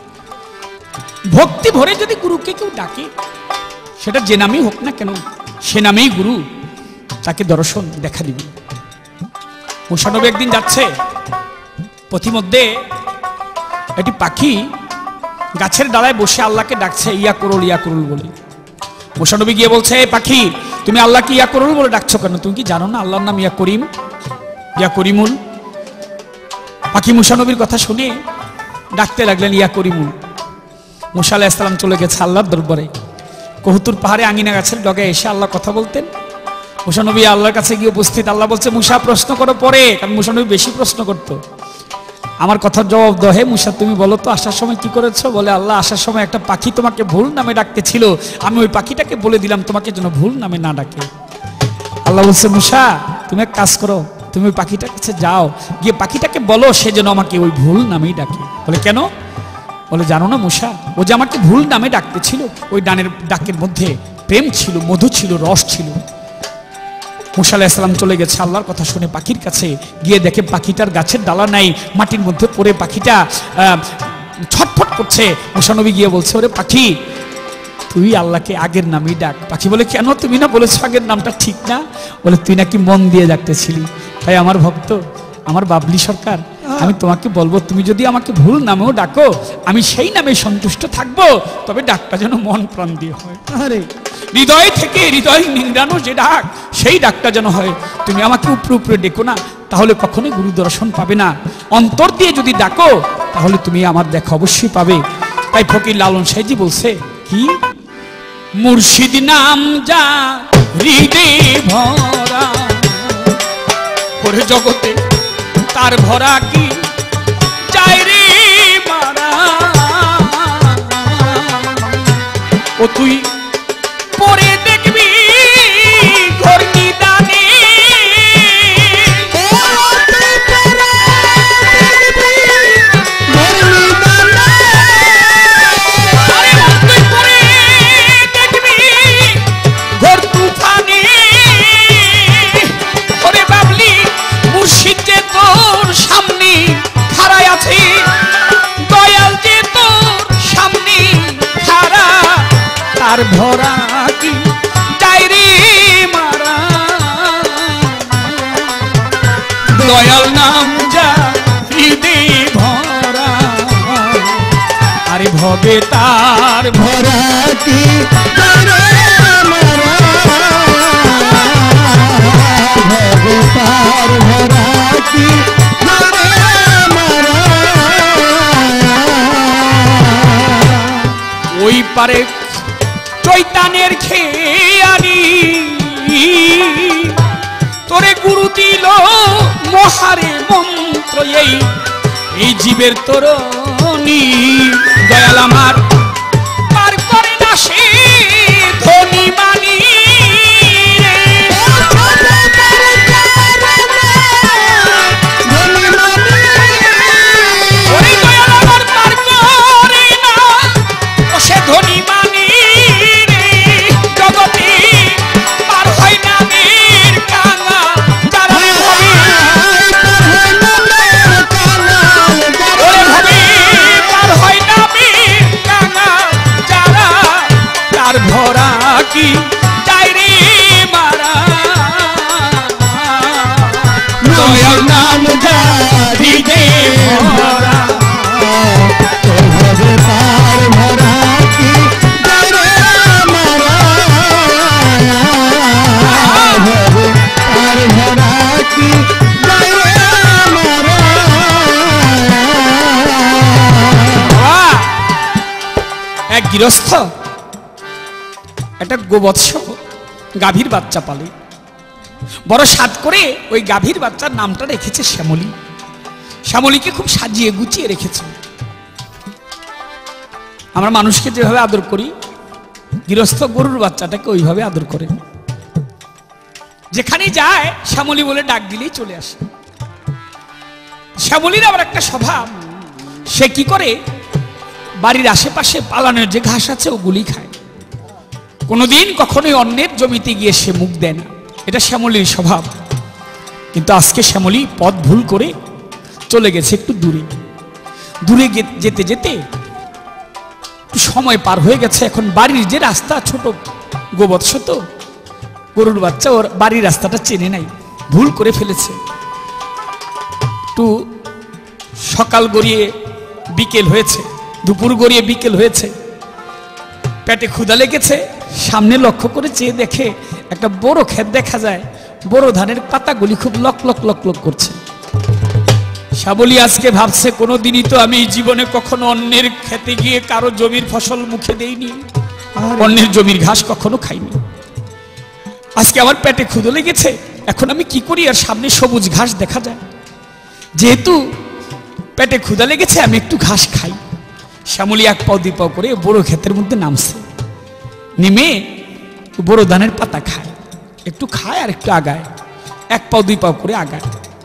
ভক্তি ভরে যদি গুরুকে কেউ ডাকে, সেটা যে নামেই হোক না কেন, সে নামেই গুরু তাকে দর্শন দেখা দিবে। মুসানবী একদিন যাচ্ছে, পথিমধ্যে একটি পাখি গাছের ডালায় বসে আল্লাহকে ডাকছে ইয়া করুল বলে। মুসানবী গিয়ে বলছে, এই পাখি, তুমি আল্লাহকে ইয়া করুল বলে ডাকছো কেন? তুমি কি জানো না আল্লাহর নাম ইয়া করিম, ইয়া করিমুল? পাখি মুসানবীর কথা শুনে ডাকতে লাগলেন ইয়া করিমুল। মুসা আলাইহিস সালাম চলে গেছে আল্লাহর দরবারে। কহুতুর পাহাড়ে আঙিনা গাছের ডগে এসে আল্লাহ কথা বলতেন। মুসানবী আল্লাহর কাছে গিয়ে উপস্থিত। আল্লাহ বলছে, মুসা প্রশ্ন করো পরে, কারণ মুসানবী বেশি প্রশ্ন করতো। আমার কথার জবাব দাও, হে মুসা তুমি বলো তো আসার সময় কি করেছো? বলে, আল্লাহ আসার সময় একটা পাখি তোমাকে ভুল নামে ডাকতে ছিল, আমি ওই পাখিটাকে বলে দিলাম তোমাকে যেন ভুল নামে না ডাকে। আল্লাহ বলছে, মুসা তুমি এক কাজ করো, তুমি ওই পাখিটার কাছে যাও, গিয়ে পাখিটাকে বলো সে যেন আমাকে ওই ভুল নামেই ডাকে। বলে কেন? বলে জানো না মূসা, ও যে আমাকে ভুল নামে ডাকতে ছিল, ওই ডাকের মধ্যে প্রেম ছিল, মধু ছিল, রস ছিল। মূসা আলাইহিস সালাম চলে গেছে আল্লাহর কথা শুনে পাখির কাছে, গিয়ে দেখে পাখিটার গাছের ডালা নাই, মাটির মধ্যে পড়ে পাখিটা ছটফট করছে। মূসা নবী গিয়ে বলছে, ওরে পাখি তুই আল্লাহকে আগের নামেই ডাক। পাখি বলে কেন? তুমি না বলেছো আগের নামটা ঠিক না? বলে তুই নাকি মন দিয়ে ডাকতেছিলি, তাই আমার ভক্ত, আমার বাবলি সরকার, আমি তোমাকে বলবো তুমি যদি আমাকে ভুল নামেও ডাকো আমি সেই নামে সন্তুষ্ট থাকবো, তবে ডাকটা যেন মন প্রাণ দিয়ে হয়। আরে হৃদয় থেকে হৃদয় নিংড়ানো যে ডাক, সেই ডাকটা যেন হয়। তুমি আমাকে উপরে উপরে ডেকো না, তাহলে কখনোই গুরু দর্শন পাবে না। অন্তর দিয়ে যদি ডাকো তাহলে তুমি আমার দেখা অবশ্যই পাবে। তাই ফকির লালন সাহেবজি বলছে কি, মুর্শিদ নাম যা হৃদয়ে ভরা, ওরে জগতে তার ভরা কি যায় রে মারা। ও তুই পরে দেখবি ঘোর নিদানে, ঘোর তুফানে। ওরে বাবলি মুর্শিদ যে তোর সামনে খাড়ায় আছে, দয়াল যে তোর সামনে খাড়া, তার ভরা কি যায় রে মারা। দয়াল নাম যা হৃদয়ে ভরা, আরে ভবে তার ভরা কি করে মারা, ভবে তার ভরা কি করে মারা। ওই পারে চৈতানের খেয়ানি, তোরে গুরু দিল মহারে মন্ত্র, এই জীবের তরণী। দয়াল আমার পার করে না সে ধনী মানি রে, ওরে দয়াল আমার পার করে না ও সে ধনী মানি রে। জগতে পার হয় না মের কাঙা যারা ভাবে, ওরে ভাবে পার হয় না মের কাঙা যারা, তার ভরা কি যায় রে মারা। দয়াল নাম যা হৃদয়ে ভরা, ভবে তার ভরা কি করে মারা, ভবে তার ভরা কি করে মারা। বাবা, এক গৃহস্থ একটা গোবৎস গাভীর বাচ্চা পালে, বড় সাধ করে ওই গাভীর বাচ্চার নামটা রেখেছে শ্যামলী। শ্যামলীকে খুব সাজিয়ে গুছিয়ে রেখেছে। আমরা মানুষকে যেভাবে আদর করি, গৃহস্থ গরুর বাচ্চাটাকে ওইভাবে আদর করে। যেখানে যায় শ্যামলী বলে ডাক দিলেই চলে আসে। শ্যামলীর আবার একটা স্বভাব, সে কি করে বাড়ির আশেপাশে পালানোর যে ঘাস আছে ওগুলি খায়, কোনোদিন কখনোই অন্যের জমিতে গিয়ে সে মুখ দেয় না, এটা শ্যামলীর স্বভাব। কিন্তু আজকে শ্যামলী পথ ভুল করে চলে গেছে একটু দূরে। দূরে যেতে যেতে একটু সময় পার হয়ে গেছে। এখন বাড়ির যে রাস্তা, ছোট গোবৎস তো গরুর বাচ্চা, ওর বাড়ির রাস্তাটা চেনে নাই, ভুল করে ফেলেছে। একটু সকাল গড়িয়ে বিকেল হয়েছে, দুপুর গড়িয়ে বিকেল হয়েছে, পেটে ক্ষুধা লেগেছে। সামনে লক্ষ্য করে চেয়ে দেখে একটা বড় ক্ষেত দেখা যায়, বড় ধানের পাতাগুলি খুব লক লক লক লক করছে। শ্যামলী আজকে ভাবছে কোনোদিনই তো আমি জীবনে কখনো অন্যের খেতে গিয়ে কারো জমির ফসল মুখে দেইনি, অন্যের জমির ঘাস কখনো খাইনি। আজকে আমার পেটে ক্ষুধা লেগেছে, এখন আমি কি করি? আর সামনে সবুজ ঘাস দেখা যায়, যেহেতু পেটে ক্ষুধা লেগেছে আমি একটু ঘাস খাই। শ্যামলী এক পাও দুই পাও করে বড় ক্ষেতের মধ্যে নামছে, নেমে বড় ধানের পাতা খায়, একটু খায় আর একটু আগায়, এক পাও দুই পাও করে আগায়।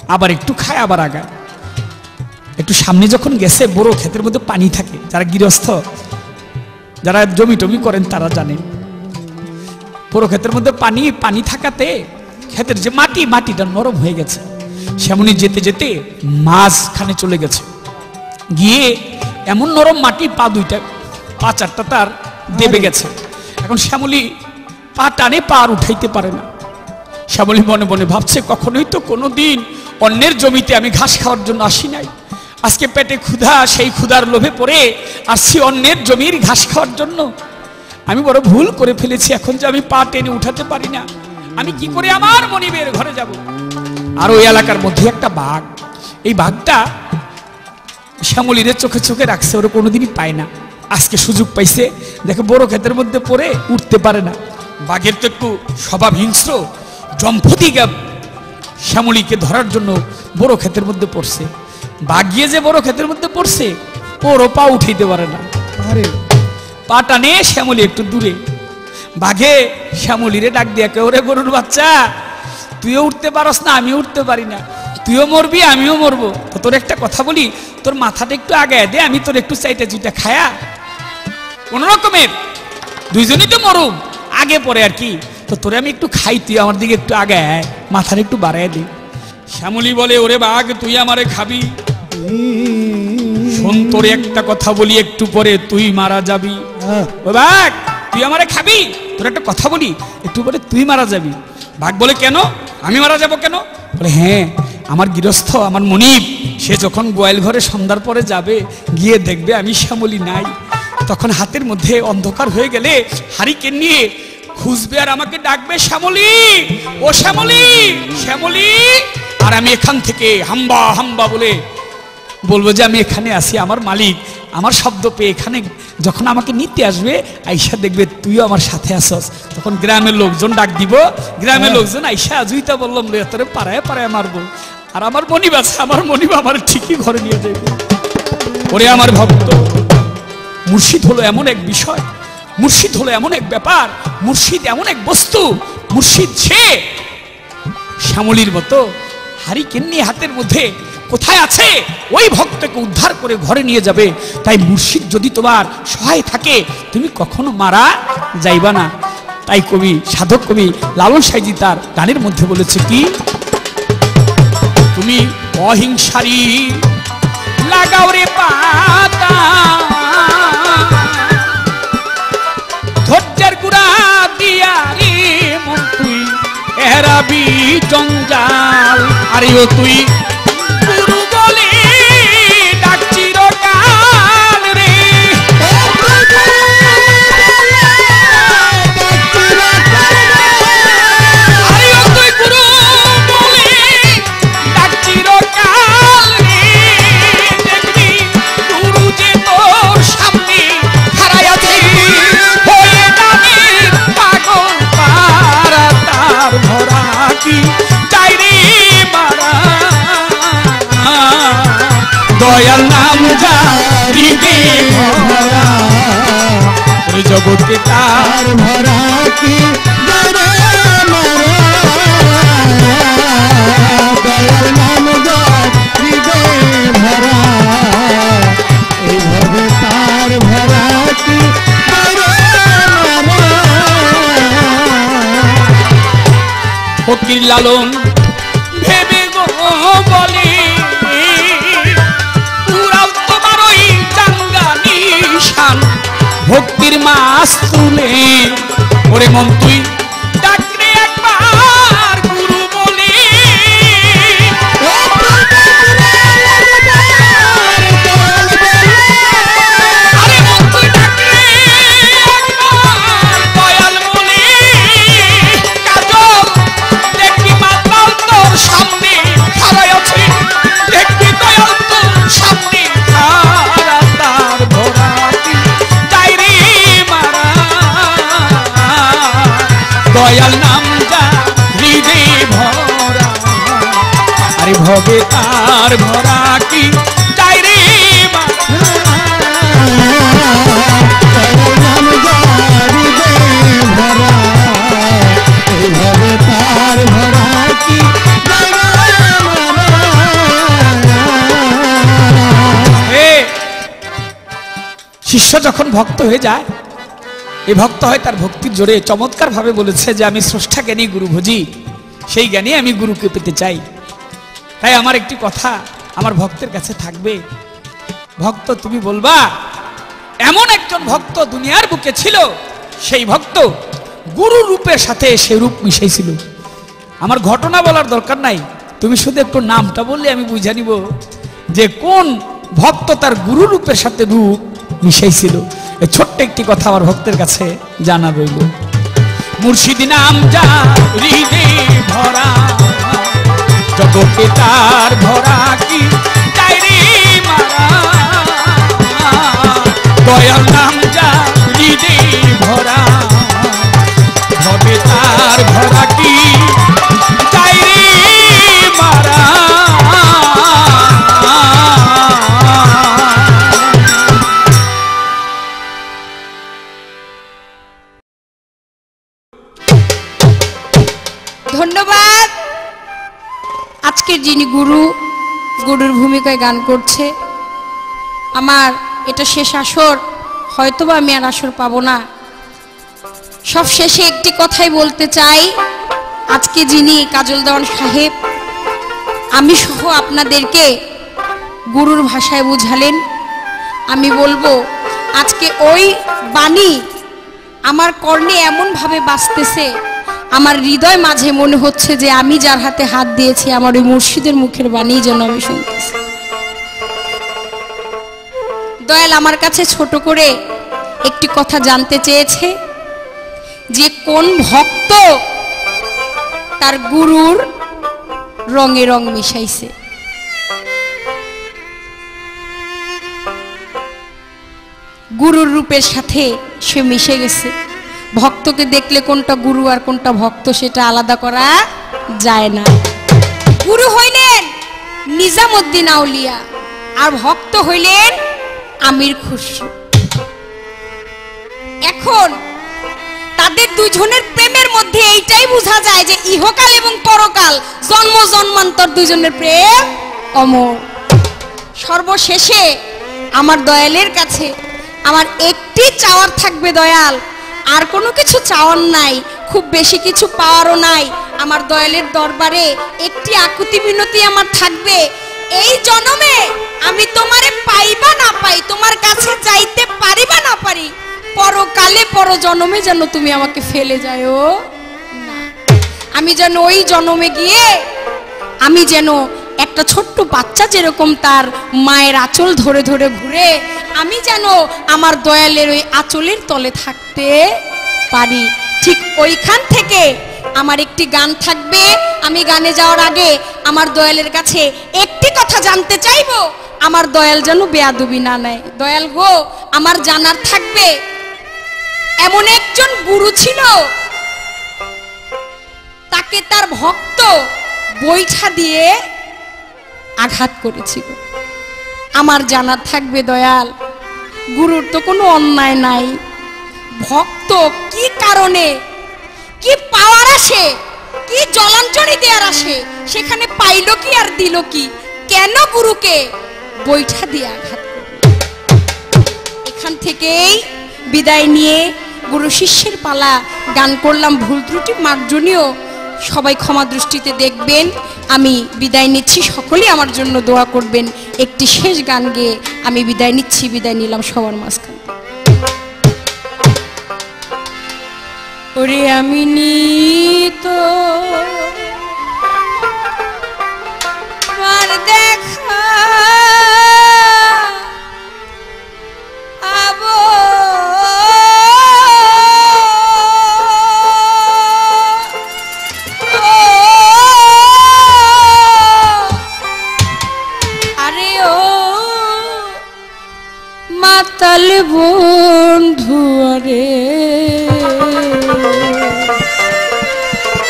আবার একটু খায় আবার আগায়। একটু সামনে যখন গেছে, বড় ক্ষেতের মধ্যে পানি থাকে, যারা গৃহস্থ যারা জমি টমি করেন তারা জানেন, বড় ক্ষেতের মধ্যে পানি থাকাতে ক্ষেতের যে মাটিটা নরম হয়ে গেছে। শ্যামলী যেতে যেতে মাঝখানে চলে গেছে, গিয়ে এমন নরম মাটি পা চারটা তার দেবে গেছে। এখন শ্যামলী পা টানে, পা আর উঠাইতে পারে না। শ্যামলী মনে মনে ভাবছে, কখনোই তো কোনোদিন অন্যের জমিতে আমি ঘাস খাওয়ার জন্য আসি নাই, আজকে পেটে ক্ষুধা, সেই ক্ষুধার লোভে পড়ে আসছি অন্যের জমির ঘাস খাওয়ার জন্য। আমি বড় ভুল করে ফেলেছি, এখন যে আমি পা টেনে উঠাতে পারি না, আমি কি করে আমার মনিবের ঘরে যাব। আর ওই এলাকার মধ্যে একটা বাঘ, এই বাঘটা শ্যামলীর চোখে চোখে রাখছে, ওরা কোনোদিনই পায় না। আজকে সুযোগ পাইছে, দেখে বড় ক্ষেতের মধ্যে পড়ে উঠতে পারে না। বাঘের তো একটু স্বভাব হিংস্র, জম্পতি শ্যামলীকে ধরার জন্য বড় ক্ষেতের মধ্যে পড়ছে। বাঘ গিয়ে যে বড় ক্ষেতের মধ্যে পড়ছে, ওরও পা উঠাইতে পারে না। পা টানে শ্যামলী একটু দূরে, বাঘে শ্যামলীরে ডাক দিয়ে, ওরে গরুর বাচ্চা, তুইও উঠতে পারস না, আমিও উঠতে পারি না, তুইও মরবি আমিও মরবো, তো তোর একটা কথা বলি, তোর মাথাটা একটু আগায় দে, আমি তোর একটু চাইটা চুইটা খায়া কোন রকমের, দুইজনই তো মরুম আগে পরে আর কি, তো তোরে আমি একটু খাই, তুই আমার দিকে একটু আগায়, মাথাটা একটু বাড়ায় দে। শ্যামলী বলে, ওরে বাঘ, তুই আমারে খাবি? শোন, তোরে একটা কথা বলি, একটু পরে তুই মারা যাবি। ও বাঘ, তুই আমারে খাবি? তোর একটা কথা বলি, একটু পরে তুই মারা যাবি। বাঘ বলে, কেন? আমি মারা যাব কেন? বলে, হ্যাঁ, আমার গৃহস্থ, আমার মনিব, সে যখন গোয়াল ঘরে সন্ধ্যার পরে যাবে, গিয়ে দেখবে আমি শ্যামলী নাই, তখন হাতের মধ্যে অন্ধকার হয়ে গেলে হারিকেন নিয়ে খুঁজবে আর আমাকে ডাকবে, শ্যামলী, ও শ্যামলী, শ্যামলী। আর আমি এখান থেকে হাম্বা হাম্বা বলে বলবো যে আমি এখানে আছি, আমার মালিক আমার শব্দ পেয়ে এখানে যখন আমাকে নিতে আসবে, আইসা দেখবে তুইও আমার সাথে আসস, তখন গ্রামের লোকজন ডাক দিব, গ্রামের লোকজন আইসা জুইতা বললাম রে, তোরে পাড়ায় পাড়ায় মারবো, আর আমার মনিব আছে, আমার মনিব আমার ঠিকই ঘরে নিয়ে যাবে। ওরে আমার ভক্ত, মুর্শিদ হলো এমন এক বিষয়, মুর্শিদ হলো এমন এক ব্যাপার, মুর্শিদ এমন এক বস্তু, মুর্শিদ সে শ্যামলীর মতো হারিকেন নিয়ে হাতের মধ্যে কোথায় আছে, ওই ভক্তকে উদ্ধার করে ঘরে নিয়ে যাবে। তাই মুর্শিদ যদি তোমার সহায় থাকে, তুমি কখনো মারা যাইবা না। তাই কবি, সাধক কবি লালন সাইজি তার গানের মধ্যে বলেছে কি, তুমি অহিংসারি লাগাও রে পাতা, ধৈর্যের গুড়া দিয়া রে মন তুই এরাবি জঞ্জাল। আরে ও তুই গুরু বলে ডাকছির কাল রে, আরে ও তুই গুরু বলে ডাকছির কাল রে, দেখবি গুরু যে তোর সামনে খাড়াই আছে, হয়ে যাবে পাগল পারা, তার ভরা কি চাই রে মারা, দয়াল নাম জারিবে ভরা, ওই জগতে তার ভরা কি দয়াল নাম জারিবে ভরা, এইভাবে তার ভরা কি ফকির লালন ভেবে গো বলে, পুরাও তোমার ওই চাঙ্গা নিশান, ভক্তির মাস তুলে, ওরে মন তুই ডাকরে একবার গুরু বলে, আরে মন তুই ডাকরে একবার দয়াল বলে, কাজল দেখবি মাতাল তোর সামনে খাড়াই আছে, দেখবি দয়াল তোর সামনে খাড়া, তার ভরা যাই রে মারা, দয়াল নাম যা হৃদে ভরা, আরে ভবে তার ভরা কি যাই রে মারা, নাম জারিবে ভরা, এইভাবে তার ভরা কি দয়াল শিষ্য যখন ভক্ত হয়ে যায়, এই ভক্ত হয় তার ভক্তির জোরে চমৎকার ভাবে বলেছে যে আমি স্রষ্টা জ্ঞানী গুরু ভজি, সেই জ্ঞানী আমি গুরুকে পেতে চাই। তাই আমার একটি কথা আমার ভক্তের কাছে থাকবে, ভক্ত তুমি বলবা এমন একজন ভক্ত দুনিয়ার বুকে ছিল, সেই ভক্ত গুরু রূপের সাথে সে রূপ মিশাইছিল। আমার ঘটনা বলার দরকার নাই, তুমি শুধু একটু নামটা বললে আমি বুঝে নিব যে কোন ভক্ত তার গুরু রূপের সাথে রূপ মিশাইছিল। এই ছোট্ট একটি কথা আমার ভক্তের কাছে জানা রইল। মুর্শিদ নাম যা হৃদে ভরা, জগতে তার ভরা কি ডায়রি মারা, দয়াল নাম যা হৃদে ভরা, ভবে তার ভরা কি ডায়রি মারা। ধন্যবাদ। আজকের যিনি গুরুর ভূমিকায় গান করছে, আমার এটা শেষ আসর, হয়তোবা আমি আর আসর পাবো না। সব শেষে একটি কথাই বলতে চাই, আজকে যিনি কাজল দেওয়ান সাহেব আমি সহ আপনাদেরকে গুরুর ভাষায় বুঝালেন, আমি বলবো আজকে ওই বাণী আমার কর্ণে এমন ভাবে বাজতেছে, আমার হৃদয় মাঝে মনে হচ্ছে যে আমি যার হাতে হাত দিয়েছি আমার ওই মুর্শিদের মুখের বাণী যেন আমি শুনতেছি। দয়াল আমার কাছে ছোট করে একটি কথা জানতে চেয়েছে যে কোন ভক্ত তার গুরুর রঙে রং মিশাইছে। গুরুর রূপের সাথে সে মিশে গেছে। ভক্তকে দেখলে কোনটা গুরু আর কোনটা ভক্ত সেটা আলাদা করা যায় না। গুরু হইলেন নিজামুদ্দিন আউলিয়া আর ভক্ত হইলেন আমির খুসরো। এখন তাদের দুজনের প্রেমের মধ্যে এইটাই বোঝা যায় যে ইহকাল এবং পরকাল জন্ম জন্মান্তর দুজনের প্রেম অমর। সর্বশেষে আমার দয়ালের কাছে আমার একটি চাওয়ার থাকবে, দয়াল আর কোনো কিছু চাওয়ার নাই, খুব বেশি কিছু পাওয়ারও নাই। আমার দয়ালের দরবারে একটি আকুতি মিনতি আমার থাকবে, এই জন্মে আমি তোমারে পাইবা না পাই, তোমার কাছে যাইতে পারি বা না পারি, পরকালে পর জন্মে যেন তুমি আমাকে ফেলে যাও না। আমি যেন ওই জন্মে গিয়ে আমি যেন একটা ছোট্ট বাচ্চা যেরকম তার মায়ের আঁচল ধরে ধরে ঘুরে, আমি যেন আমার দয়ালের ওই আঁচলের তলে থাকতে পারি। ঠিক ওইখান থেকে আমার একটি গান থাকবে। আমি গানে যাওয়ার আগে আমার দয়ালের কাছে একটি কথা জানতে চাইবো, আমার দয়াল যেন বেয়াদবি না নেয়। দয়াল গো, আমার জানার থাকবে এমন একজন গুরু ছিল, তাকে তার ভক্ত বৈঠা দিয়ে আঘাত করেছিল। আমার জানার থাকবে দয়াল, গুরুর তো কোনো অন্যায় নাই, ভক্ত কি কারণে কি পাওয়ার আসে, কি জলাঞ্জলি দেওয়ার আসে, সেখানে পাইল কি আর দিল কি, কেন গুরুকে বৈঠা দিয়ে আঘাত করল। এখান থেকেই বিদায় নিয়ে গুরু শিষ্যের পালা। গান করলাম ভুল ত্রুটি মার্জনীয়, সবাই ক্ষমা দৃষ্টিতে দেখবেন। আমি বিদায় নিচ্ছি, সকলেই আমার জন্য দোয়া করবেন। একটি শেষ গান গেয়ে আমি বিদায় নিচ্ছি, বিদায় নিলাম সবার মাঝখানে। ওরে আমি নিত তোমার দেখা আবো, আরে ও মাতাল বন্ধু রে,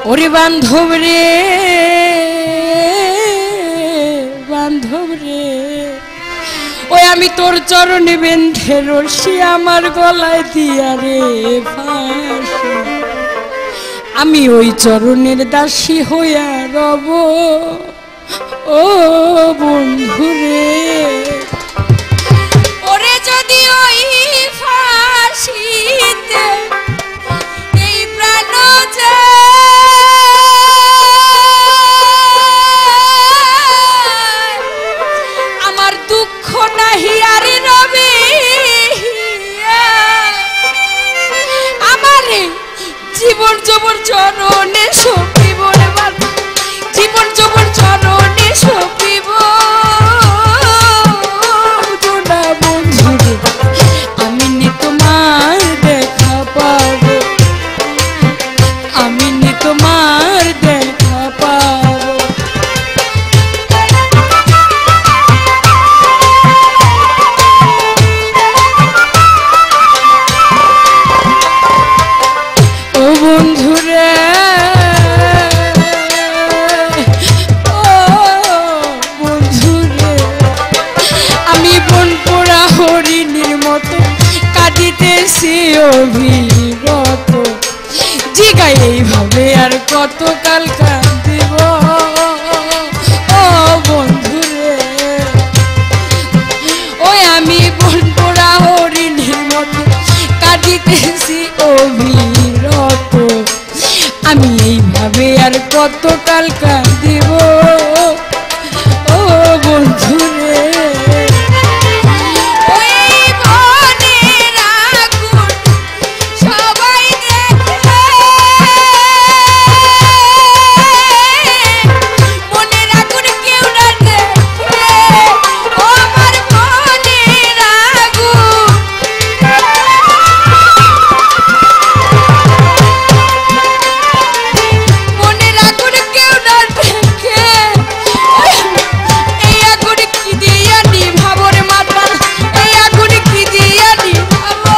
ওরে বান্ধব রে, বান্ধব রে, ওই আমি তোর চরণে বেঁধে রশি আমার গলায় দিয়া রে ফাঁসি, আমি ওই চরণের দাসী হইয়া রব ও বন্ধু রে। ওরে যদি ওই ফাঁসিতে এই প্রাণ যায়, আমার দুঃখ নাহি আর রবে, আমার জীবন যবন চরণে সপিব, জীবন যবন চরণে সপিব না বন্ধু রে, আমি নি তোমার দেখা পাবো, আমি নি তোমার দেখা পাবো। ও বন্ধু রে, ও বন্ধু রে, আমি বন পোড়া হরিণীর মতো কাঁদিতেছি অভিরত, জিগাই এইভাবে আর কতকাল কাঁদিব ও বন্ধু রে। ওই আমি বন পোড়া হরিণীর মতো কাঁদিতেছি অভিরত, আমি এইভাবে আর কতকাল কাঁদিব ও বন্ধু রে। ওই বনের আগুন সবাই দেখে, মনের আগুন কেউ না দেখে, ও আমার বনের আগুন, মনের আগুন কেউ না দেখে, এই আগুন কি দিয়া নিভাবো রে মাতাল, এই আগুন কি দিয়া নিভাবো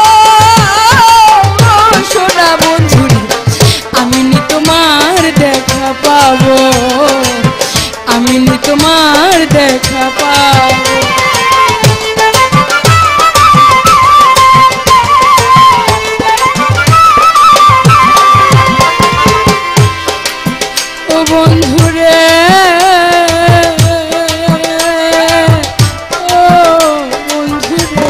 সোনা বন্ধু রে, আমি নি তোমার দেখা পাবো, আমি নি তোমার দেখা পাবো। ও বন্ধু রে, ও বন্ধু রে,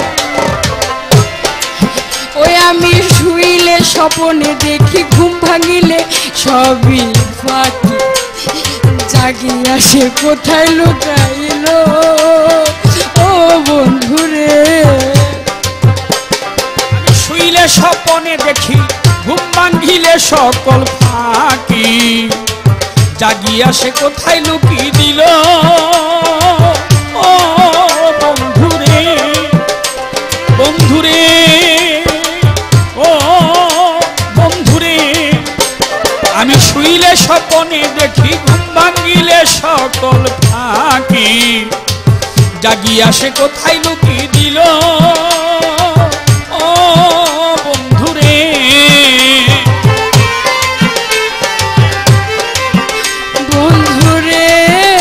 ওই আমি শুইলে স্বপনে দেখি, ঘুম ভাঙিলে সবই ফাঁকি, জাগিয়া সে কোথায় লুকাইল ও বন্ধু রে। শুইলে স্বপনে দেখি, ঘুম ভাঙিলে সকল ফাঁকি, জাগিয়া সে কোথায় লুকি দিল ও বন্ধুরে, বন্ধুরে, ও বন্ধুরে। আমি শুইলে স্বপনে দেখি, ঘুম ভাঙিলে সকল ফাঁকি, জাগিয়া সে কোথায় লুকি দিল ও বন্ধুরে। বন্ধুরে,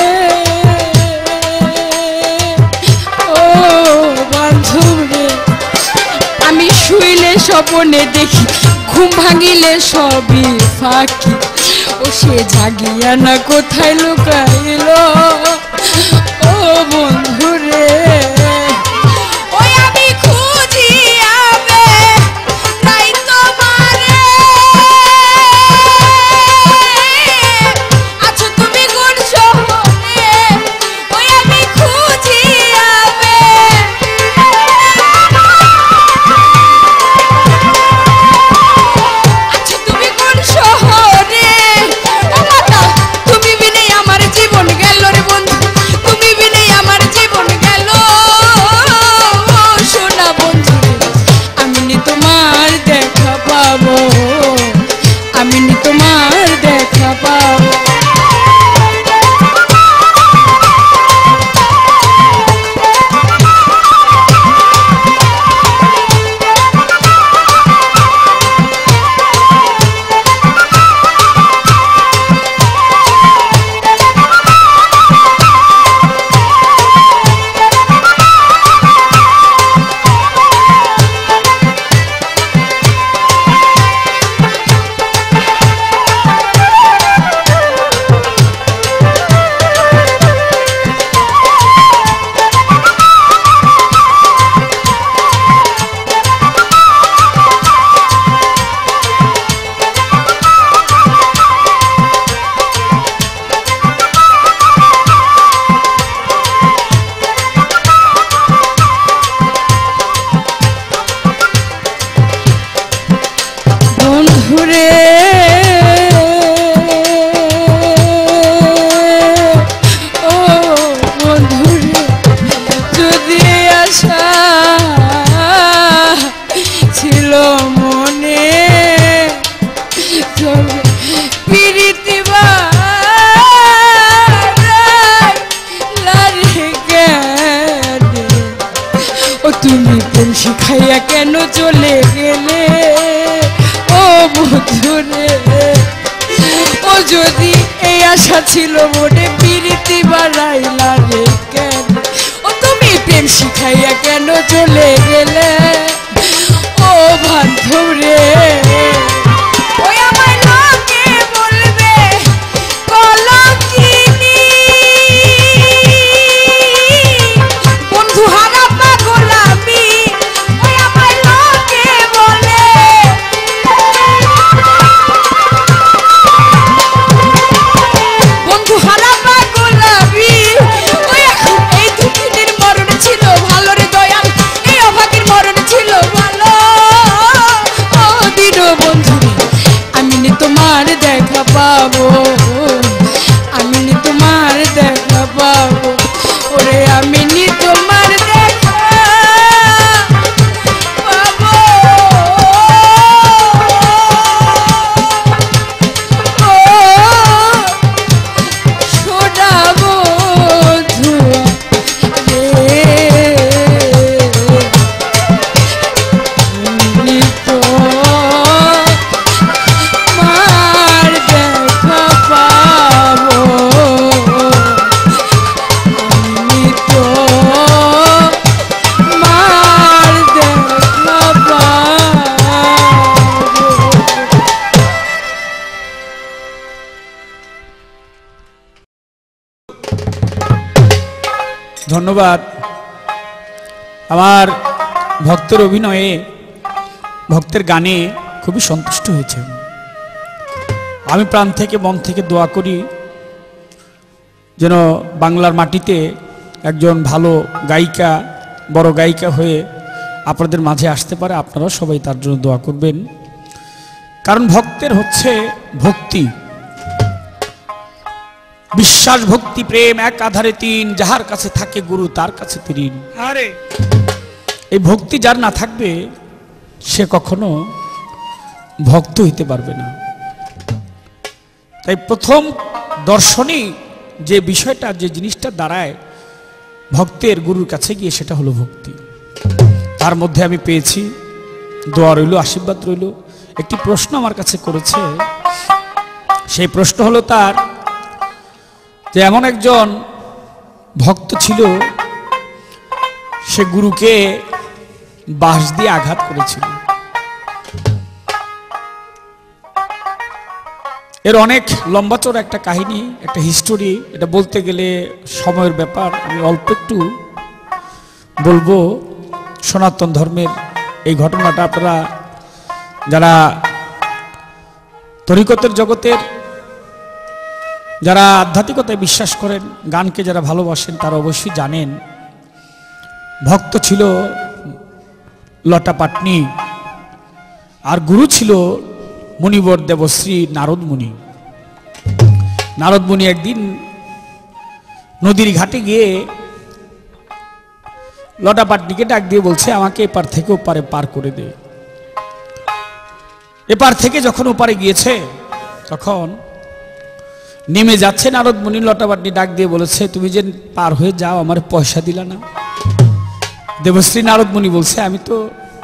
ও বান্ধবরে, আমি শুইলে স্বপনে দেখি, ঘুম ভাঙিলে সবই ফাঁকি, ও সে জাগিয়া না কোথায় লুকাইল ও বন্ধুরে। ওই আমি খুঁজি আবে তাই তোমারে, আছো তুমি কোন শহরে, ওই আমি খুঁজি আবে, আছো তুমি কোন শহরে, ও মাতা তুমি বিনে আমার জীবন গেল রে বন্ধু, তুমি বিনে আমার জীবন প্রেম শিখাইয়া কেন চলে গেলে ও বন্ধুরে ও যদি এই আশা ছিল মনে প্রীতি বাড়াইলা রে কেন ও তুমি প্রেম শিখাইয়া কেন চলে গেলে ও বান্ধব রে ওই আমার লোকে বলবে কলঙ্কিনী বন্ধু হারা পাগল আমি ওই আমার লোকে বলে বন্ধু হারা পাগল আমি ওই এখন এই দুঃখিনীর মরণ ছিল ভালো রে দয়াল এই অভাগীর মরণ ছিল ভালো ও দিন বন্ধু আমি নি তোমার দেখা পাবো আমি নি তোমার দেখা পাবো ওরে আমি নি তোমার দেখা পাবো ও সোনা বন্ধু রে আমি তো মার দেখা পাবো আমি তো মার দেখা পাবো ধন্যবাদ। আমার ভক্তের অভিনয়ে ভক্তের গানে খুবই সন্তুষ্ট হয়েছে। আমি প্রাণ থেকে মন থেকে দোয়া করি যেন বাংলার মাটিতে একজন ভালো গায়িকা বড় গায়িকা হয়ে আপনাদের মাঝে আসতে পারে। আপনারাও সবাই তার জন্য দোয়া করবেন, কারণ ভক্তের হচ্ছে ভক্তি, বিশ্বাস ভক্তি প্রেম এক আধারে তিন, যাহার কাছে থাকে গুরু তার কাছে তিন। আরে এই ভক্তি যার না থাকবে সে কখনো ভক্ত হইতে পারবে না। তাই প্রথম দর্শনই যে বিষয়টা যে জিনিসটা দাঁড়ায় ভক্তের গুরুর কাছে গিয়ে সেটা হলো ভক্তি। তার মধ্যে আমি পেয়েছি, দোয়া রইল, আশীর্বাদ রইল। একটি প্রশ্ন আমার কাছে করেছে, সেই প্রশ্ন হলো তার যে এমন একজন ভক্ত ছিল সে গুরুকে বাঁশ দিয়ে আঘাত করেছিল। এর অনেক লম্বা চড়া একটা কাহিনী, একটা হিস্টোরি। এটা বলতে গেলে সময়ের ব্যাপার, আমি অল্প একটু বলবো। সনাতন ধর্মের এই ঘটনাটা আপনারা যারা তরিকতের জগতের, যারা আধ্যাত্মিকতায় বিশ্বাস করেন, গানকে যারা ভালোবাসেন তারা অবশ্যই জানেন। ভক্ত ছিল লটা পাটনি আর গুরু ছিল মুনিবর দেবশ্রী নারদ মুনি। নারদ মুনি একদিন নদীর ঘাটে গিয়ে লটা পাটনিকে ডাক দিয়ে বলছে, আমাকে এপার থেকে ওপারে পার করে দে। এপার থেকে যখন ওপারে গিয়েছে তখন নেমে যাচ্ছে নারদ মুনি, লটা পাটনি ডাক দিয়ে বলেছে, তুমি যে পার হয়ে যাও আমার পয়সা দিলা না। দেবশ্রী নারদ মুনি বলছে, আমি তো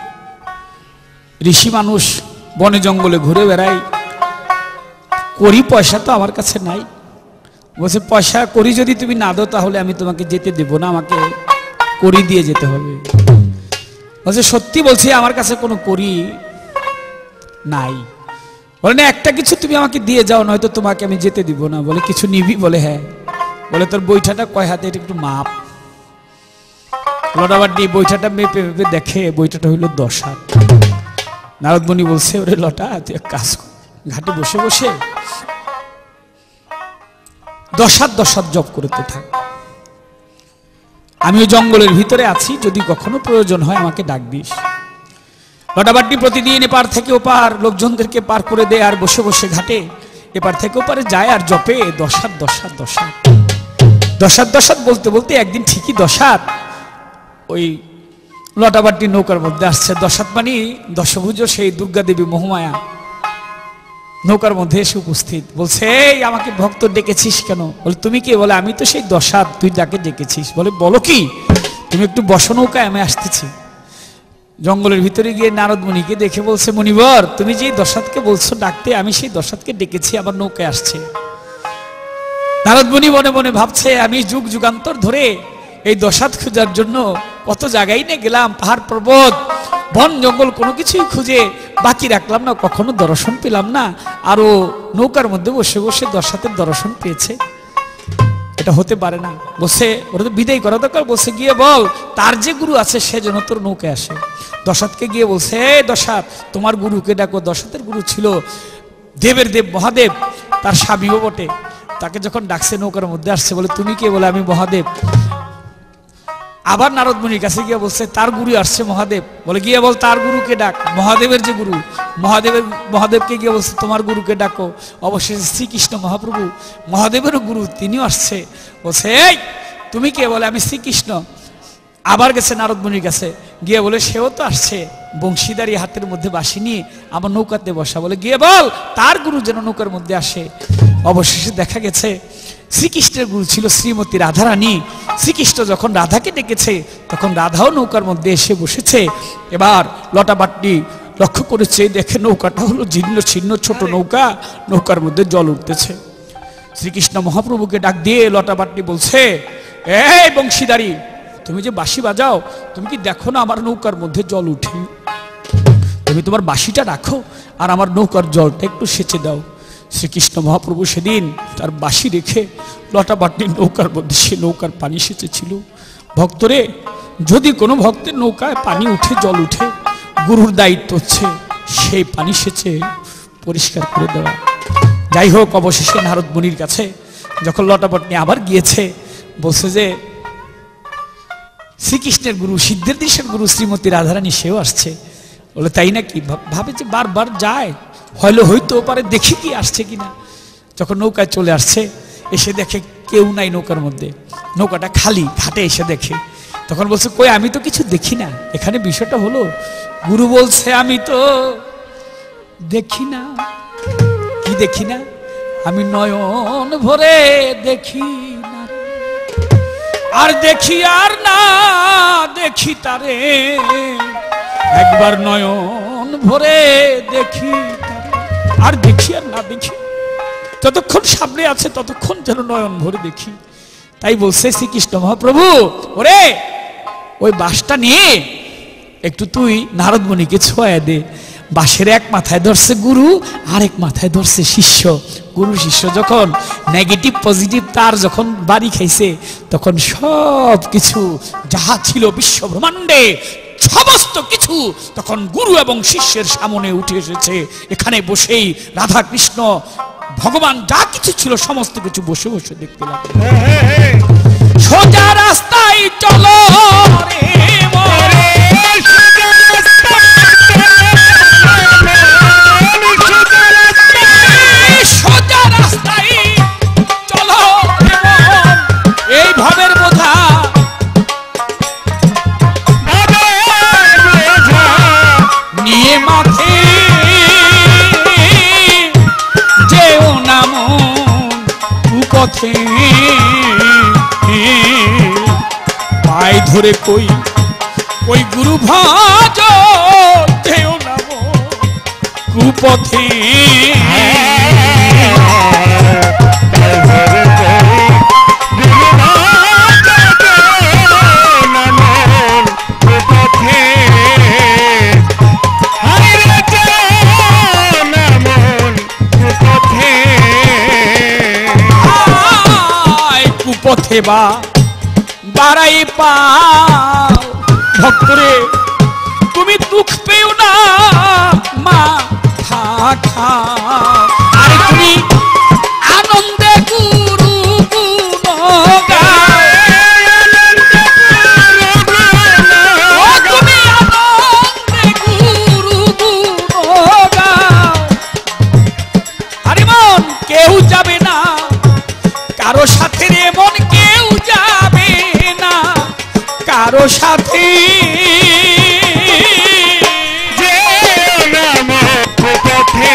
ঋষি মানুষ, বনে জঙ্গলে ঘুরে বেড়াই, করি পয়সা তো আমার কাছে নাই। বলছে, পয়সা করি যদি তুমি না দাও তাহলে আমি তোমাকে যেতে দেব না, আমাকে করি দিয়ে যেতে হবে। বলছে, সত্যি বলছি আমার কাছে কোনো করি নাই। বলে, না একটা কিছু তুমি আমাকে দিয়ে যাও, নয়তো তোমাকে আমি যেতে দিব না। বলে, কিছু নিবি? বলে, হ্যাঁ। বলে, তোর বৈঠাটা কয় হাতে, এটা একটু মাপ। লটাবাটি বৈঠাটা মেপে মেপে দেখে বৈঠাটা হইল 10 হাত। নারদ মুনি বলছে, ওরে লটা, তুই এক কাজ কর, ঘাটে বসে বসে 10 হাত 10 হাত জপ করতে থাক। আমি ওই জঙ্গলের ভিতরে আছি, যদি কখনো প্রয়োজন হয় আমাকে ডাক দিস। লটাবাটি প্রতিদিন এপার থেকে ওপার লোকজনদেরকে পার করে দেয়, আর বসে বসে ঘাটে এপার থেকে ওপারে যায় আর জপে 10 হাত 10 হাত 10 হাত 10 হাত 10 হাত বলতে বলতে একদিন ঠিকই 10 হাত ওই লটাবাটি নৌকার মধ্যে আসছে। 10 হাত মানে দশভুজ সেই দুর্গা দেবী মহামায়া নৌকার মধ্যে এসে উপস্থিত। বলছে, এই আমাকে ভক্ত ডেকেছিস কেন? বলে, তুমি কে? বলে, আমি তো সেই 10 হাত, তুই যাকে ডেকেছিস। বলে, বলো কি? তুমি একটু বসো নৌকায়, আমি আসতেছি। জঙ্গলের ভিতরে গিয়ে নারদ মুনিকে দেখে বলছে, মুনিবর তুমি যে দশাতকে বলছো ডাকতে, আমি সেই দশাতকে ডেকেছি, আমার নৌকায় আসছে। নারদ মুনি মনে মনে ভাবছে, আমি যুগ যুগান্তর ধরে এই দশাত খোঁজার জন্য কত জায়গায় নিয়ে গেলাম, পাহাড় পর্বত বন জঙ্গল কোনো কিছুই খুঁজে বাকি রাখলাম না, কখনো দর্শন পেলাম না, আরো নৌকার মধ্যে বসে বসে দশাতের দর্শন পেয়েছে, এটা হতে পারে না। বসে ওরা তো বিদায় করা দরকার, বসে গিয়ে বল তার যে গুরু আছে সে যেন তোর নৌকায় আসে। দশাতকে গিয়ে বলছে, দশাত তোমার গুরুকে ডাকো। দশাতের গুরু ছিল দেবের দেব মহাদেব, তার স্বামীও বটে। তাকে যখন ডাকছে নৌকার মধ্যে আসছে, বলে তুমি কে? বলে আমি মহাদেব। আবার নারদ মুনির কাছে গিয়ে বলছে, তার গুরু আসছে মহাদেব। বলে গিয়ে বল তার গুরুকে ডাক, মহাদেবের যে গুরু। মহাদেবকে গিয়ে বলছে তোমার গুরুকে ডাকো। অবশেষে শ্রীকৃষ্ণ মহাপ্রভু, মহাদেবেরও গুরু, তিনিও আসছে। বলছে এই তুমি কে? বলে আমি শ্রীকৃষ্ণ। আবার গেছে নারদ মুনির কাছে, গিয়ে বলে সেও তো আসছে, বংশীদারি হাতের মধ্যে বাঁশি নিয়ে আমার নৌকাতে বসা। বলে গিয়ে বল তার গুরু যেন নৌকার মধ্যে আসে। অবশেষে দেখা গেছে শ্রীকৃষ্ণের গুরু ছিল শ্রীমতী রাধারানী। শ্রীকৃষ্ণ যখন রাধাকে ডেকেছে, তখন রাধাও নৌকার মধ্যে এসে বসেছে। এবার লটাবাটনি লক্ষ্য করেছে, দেখে নৌকাটা হলো জীর্ণ ছিন্ন ছোট নৌকা, নৌকার মধ্যে জল উঠতেছে। শ্রীকৃষ্ণ মহাপ্রভুকে ডাক দিয়ে লটাবাটনি বলছে, এই বংশীদারি, তুমি যে বাঁশি বাজাও, তুমি কি দেখো না আমার নৌকার মধ্যে জল উঠে? তুমি তোমার বাঁশিটা রাখো আর আমার নৌকার জলটা একটু সেচে দাও। শ্রীকৃষ্ণ মহাপ্রভু সেদিন তার বাঁশি রেখে লটাবাটনির নৌকার মধ্যে সে নৌকার পানি সেচেছিল। ভক্তরে, যদি কোনো ভক্তের নৌকায় পানি উঠে, জল উঠে, গুরুর দায়িত্ব হচ্ছে সেই পানি সেচে পরিষ্কার করে দেওয়া। যাই হোক, অবশেষে নারদ মুনির কাছে যখন লটাবাটনি আবার গিয়েছে, বলছে যে শ্রীকৃষ্ণের গুরু, সিদ্ধের দেশের গুরু শ্রীমতী রাধারানী সেও আসছে। বলে তাই নাকি? ভাবে যে বারবার যায়, হয়তো পারে, দেখি কি আসছে কিনা। যখন নৌকায় চলে আসছে, এসে দেখে কেউ নাই নৌকার মধ্যে, নৌকাটা খালি। ঘাটে এসে দেখে, তখন বলছে কই আমি তো কিছু দেখি না। এখানে বিষয়টা হলো, গুরু বলছে আমি তো দেখি না। কি দেখি না? আমি নয়ন ভরে দেখি না, আর দেখি আর না দেখি তারে, একবার নয়ন ভরে দেখি তারে, আর দেখি আর না দেখি, যতক্ষণ সামনে আছে ততক্ষণ যেন নয়ন ভরে দেখি। তাই বলছে শ্রীকৃষ্ণ মহাপ্রভু, ওরে ওই বাঁশটা নিয়ে একটু তুই নারদ মুনিকে ছোঁয়া দে। বাঁশের এক মাথায় ধরছে গুরু, আরেক মাথায় ধরছে শিষ্য। গুরু শিষ্য যখন নেগেটিভ পজিটিভ তার যখন বাড়ি খাইছে, তখন সব কিছু যাহা ছিল বিশ্ব ব্রহ্মাণ্ডে সমস্ত কিছু তখন গুরু এবং শিষ্যের সামনে উঠে এসেছে। এখানে বসেই রাধা কৃষ্ণ ভগবান যা কিছু ছিল সমস্ত কিছু বসে বসে দেখতে লাগলো। সোজা রাস্তায় চলো রে মোরে, সোজা রাস্তায় চলো এই ভাবের বোঝা নিয়ে মাথে যেও নাম কুপথে, পায়ে ধরে কই ওই গুরু ভাজ যেও নাম কুপথে। পথে বা বাড়াই পাও ভক্তরে, তুমি দুঃখ পেও না মা খা, আর তুমি আনন্দে গুরু গুণ গাও, তুমি আনন্দে গুরু গুণ গাও। আরে মন কেউ যাবে না কারো সাথে রে, মন কেউ যাবে না কারো সাথে, যে নাম পথে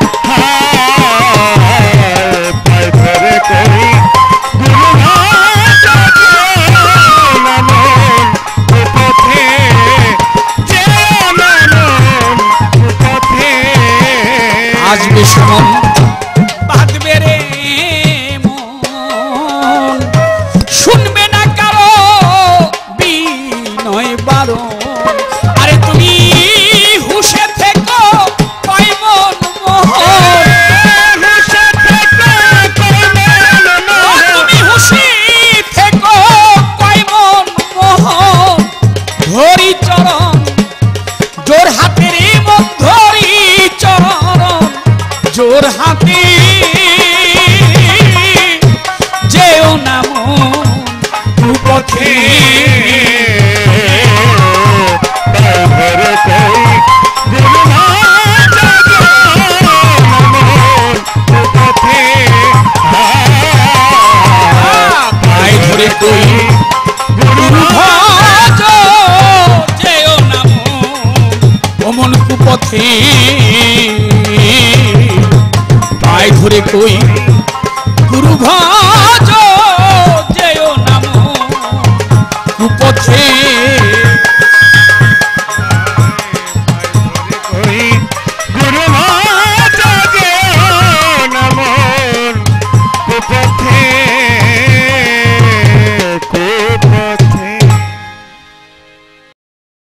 পায়ে ধরে কই গুরু ভাজ নাম পথে, যে নয় বারণ। আরে তুমি হুশে থেকো কয় মন মোহন, তুমি হুশি থেকো কয় মন মোহন, ধরি চরণ জোর হাতের মন ধরি চরণ জোর হাতে যেও না মন কুপথে। পায়ে ধরে কই গুরু ভজ যেও না মন কুপথে। পায়ে ধরে কই গুরু ভজ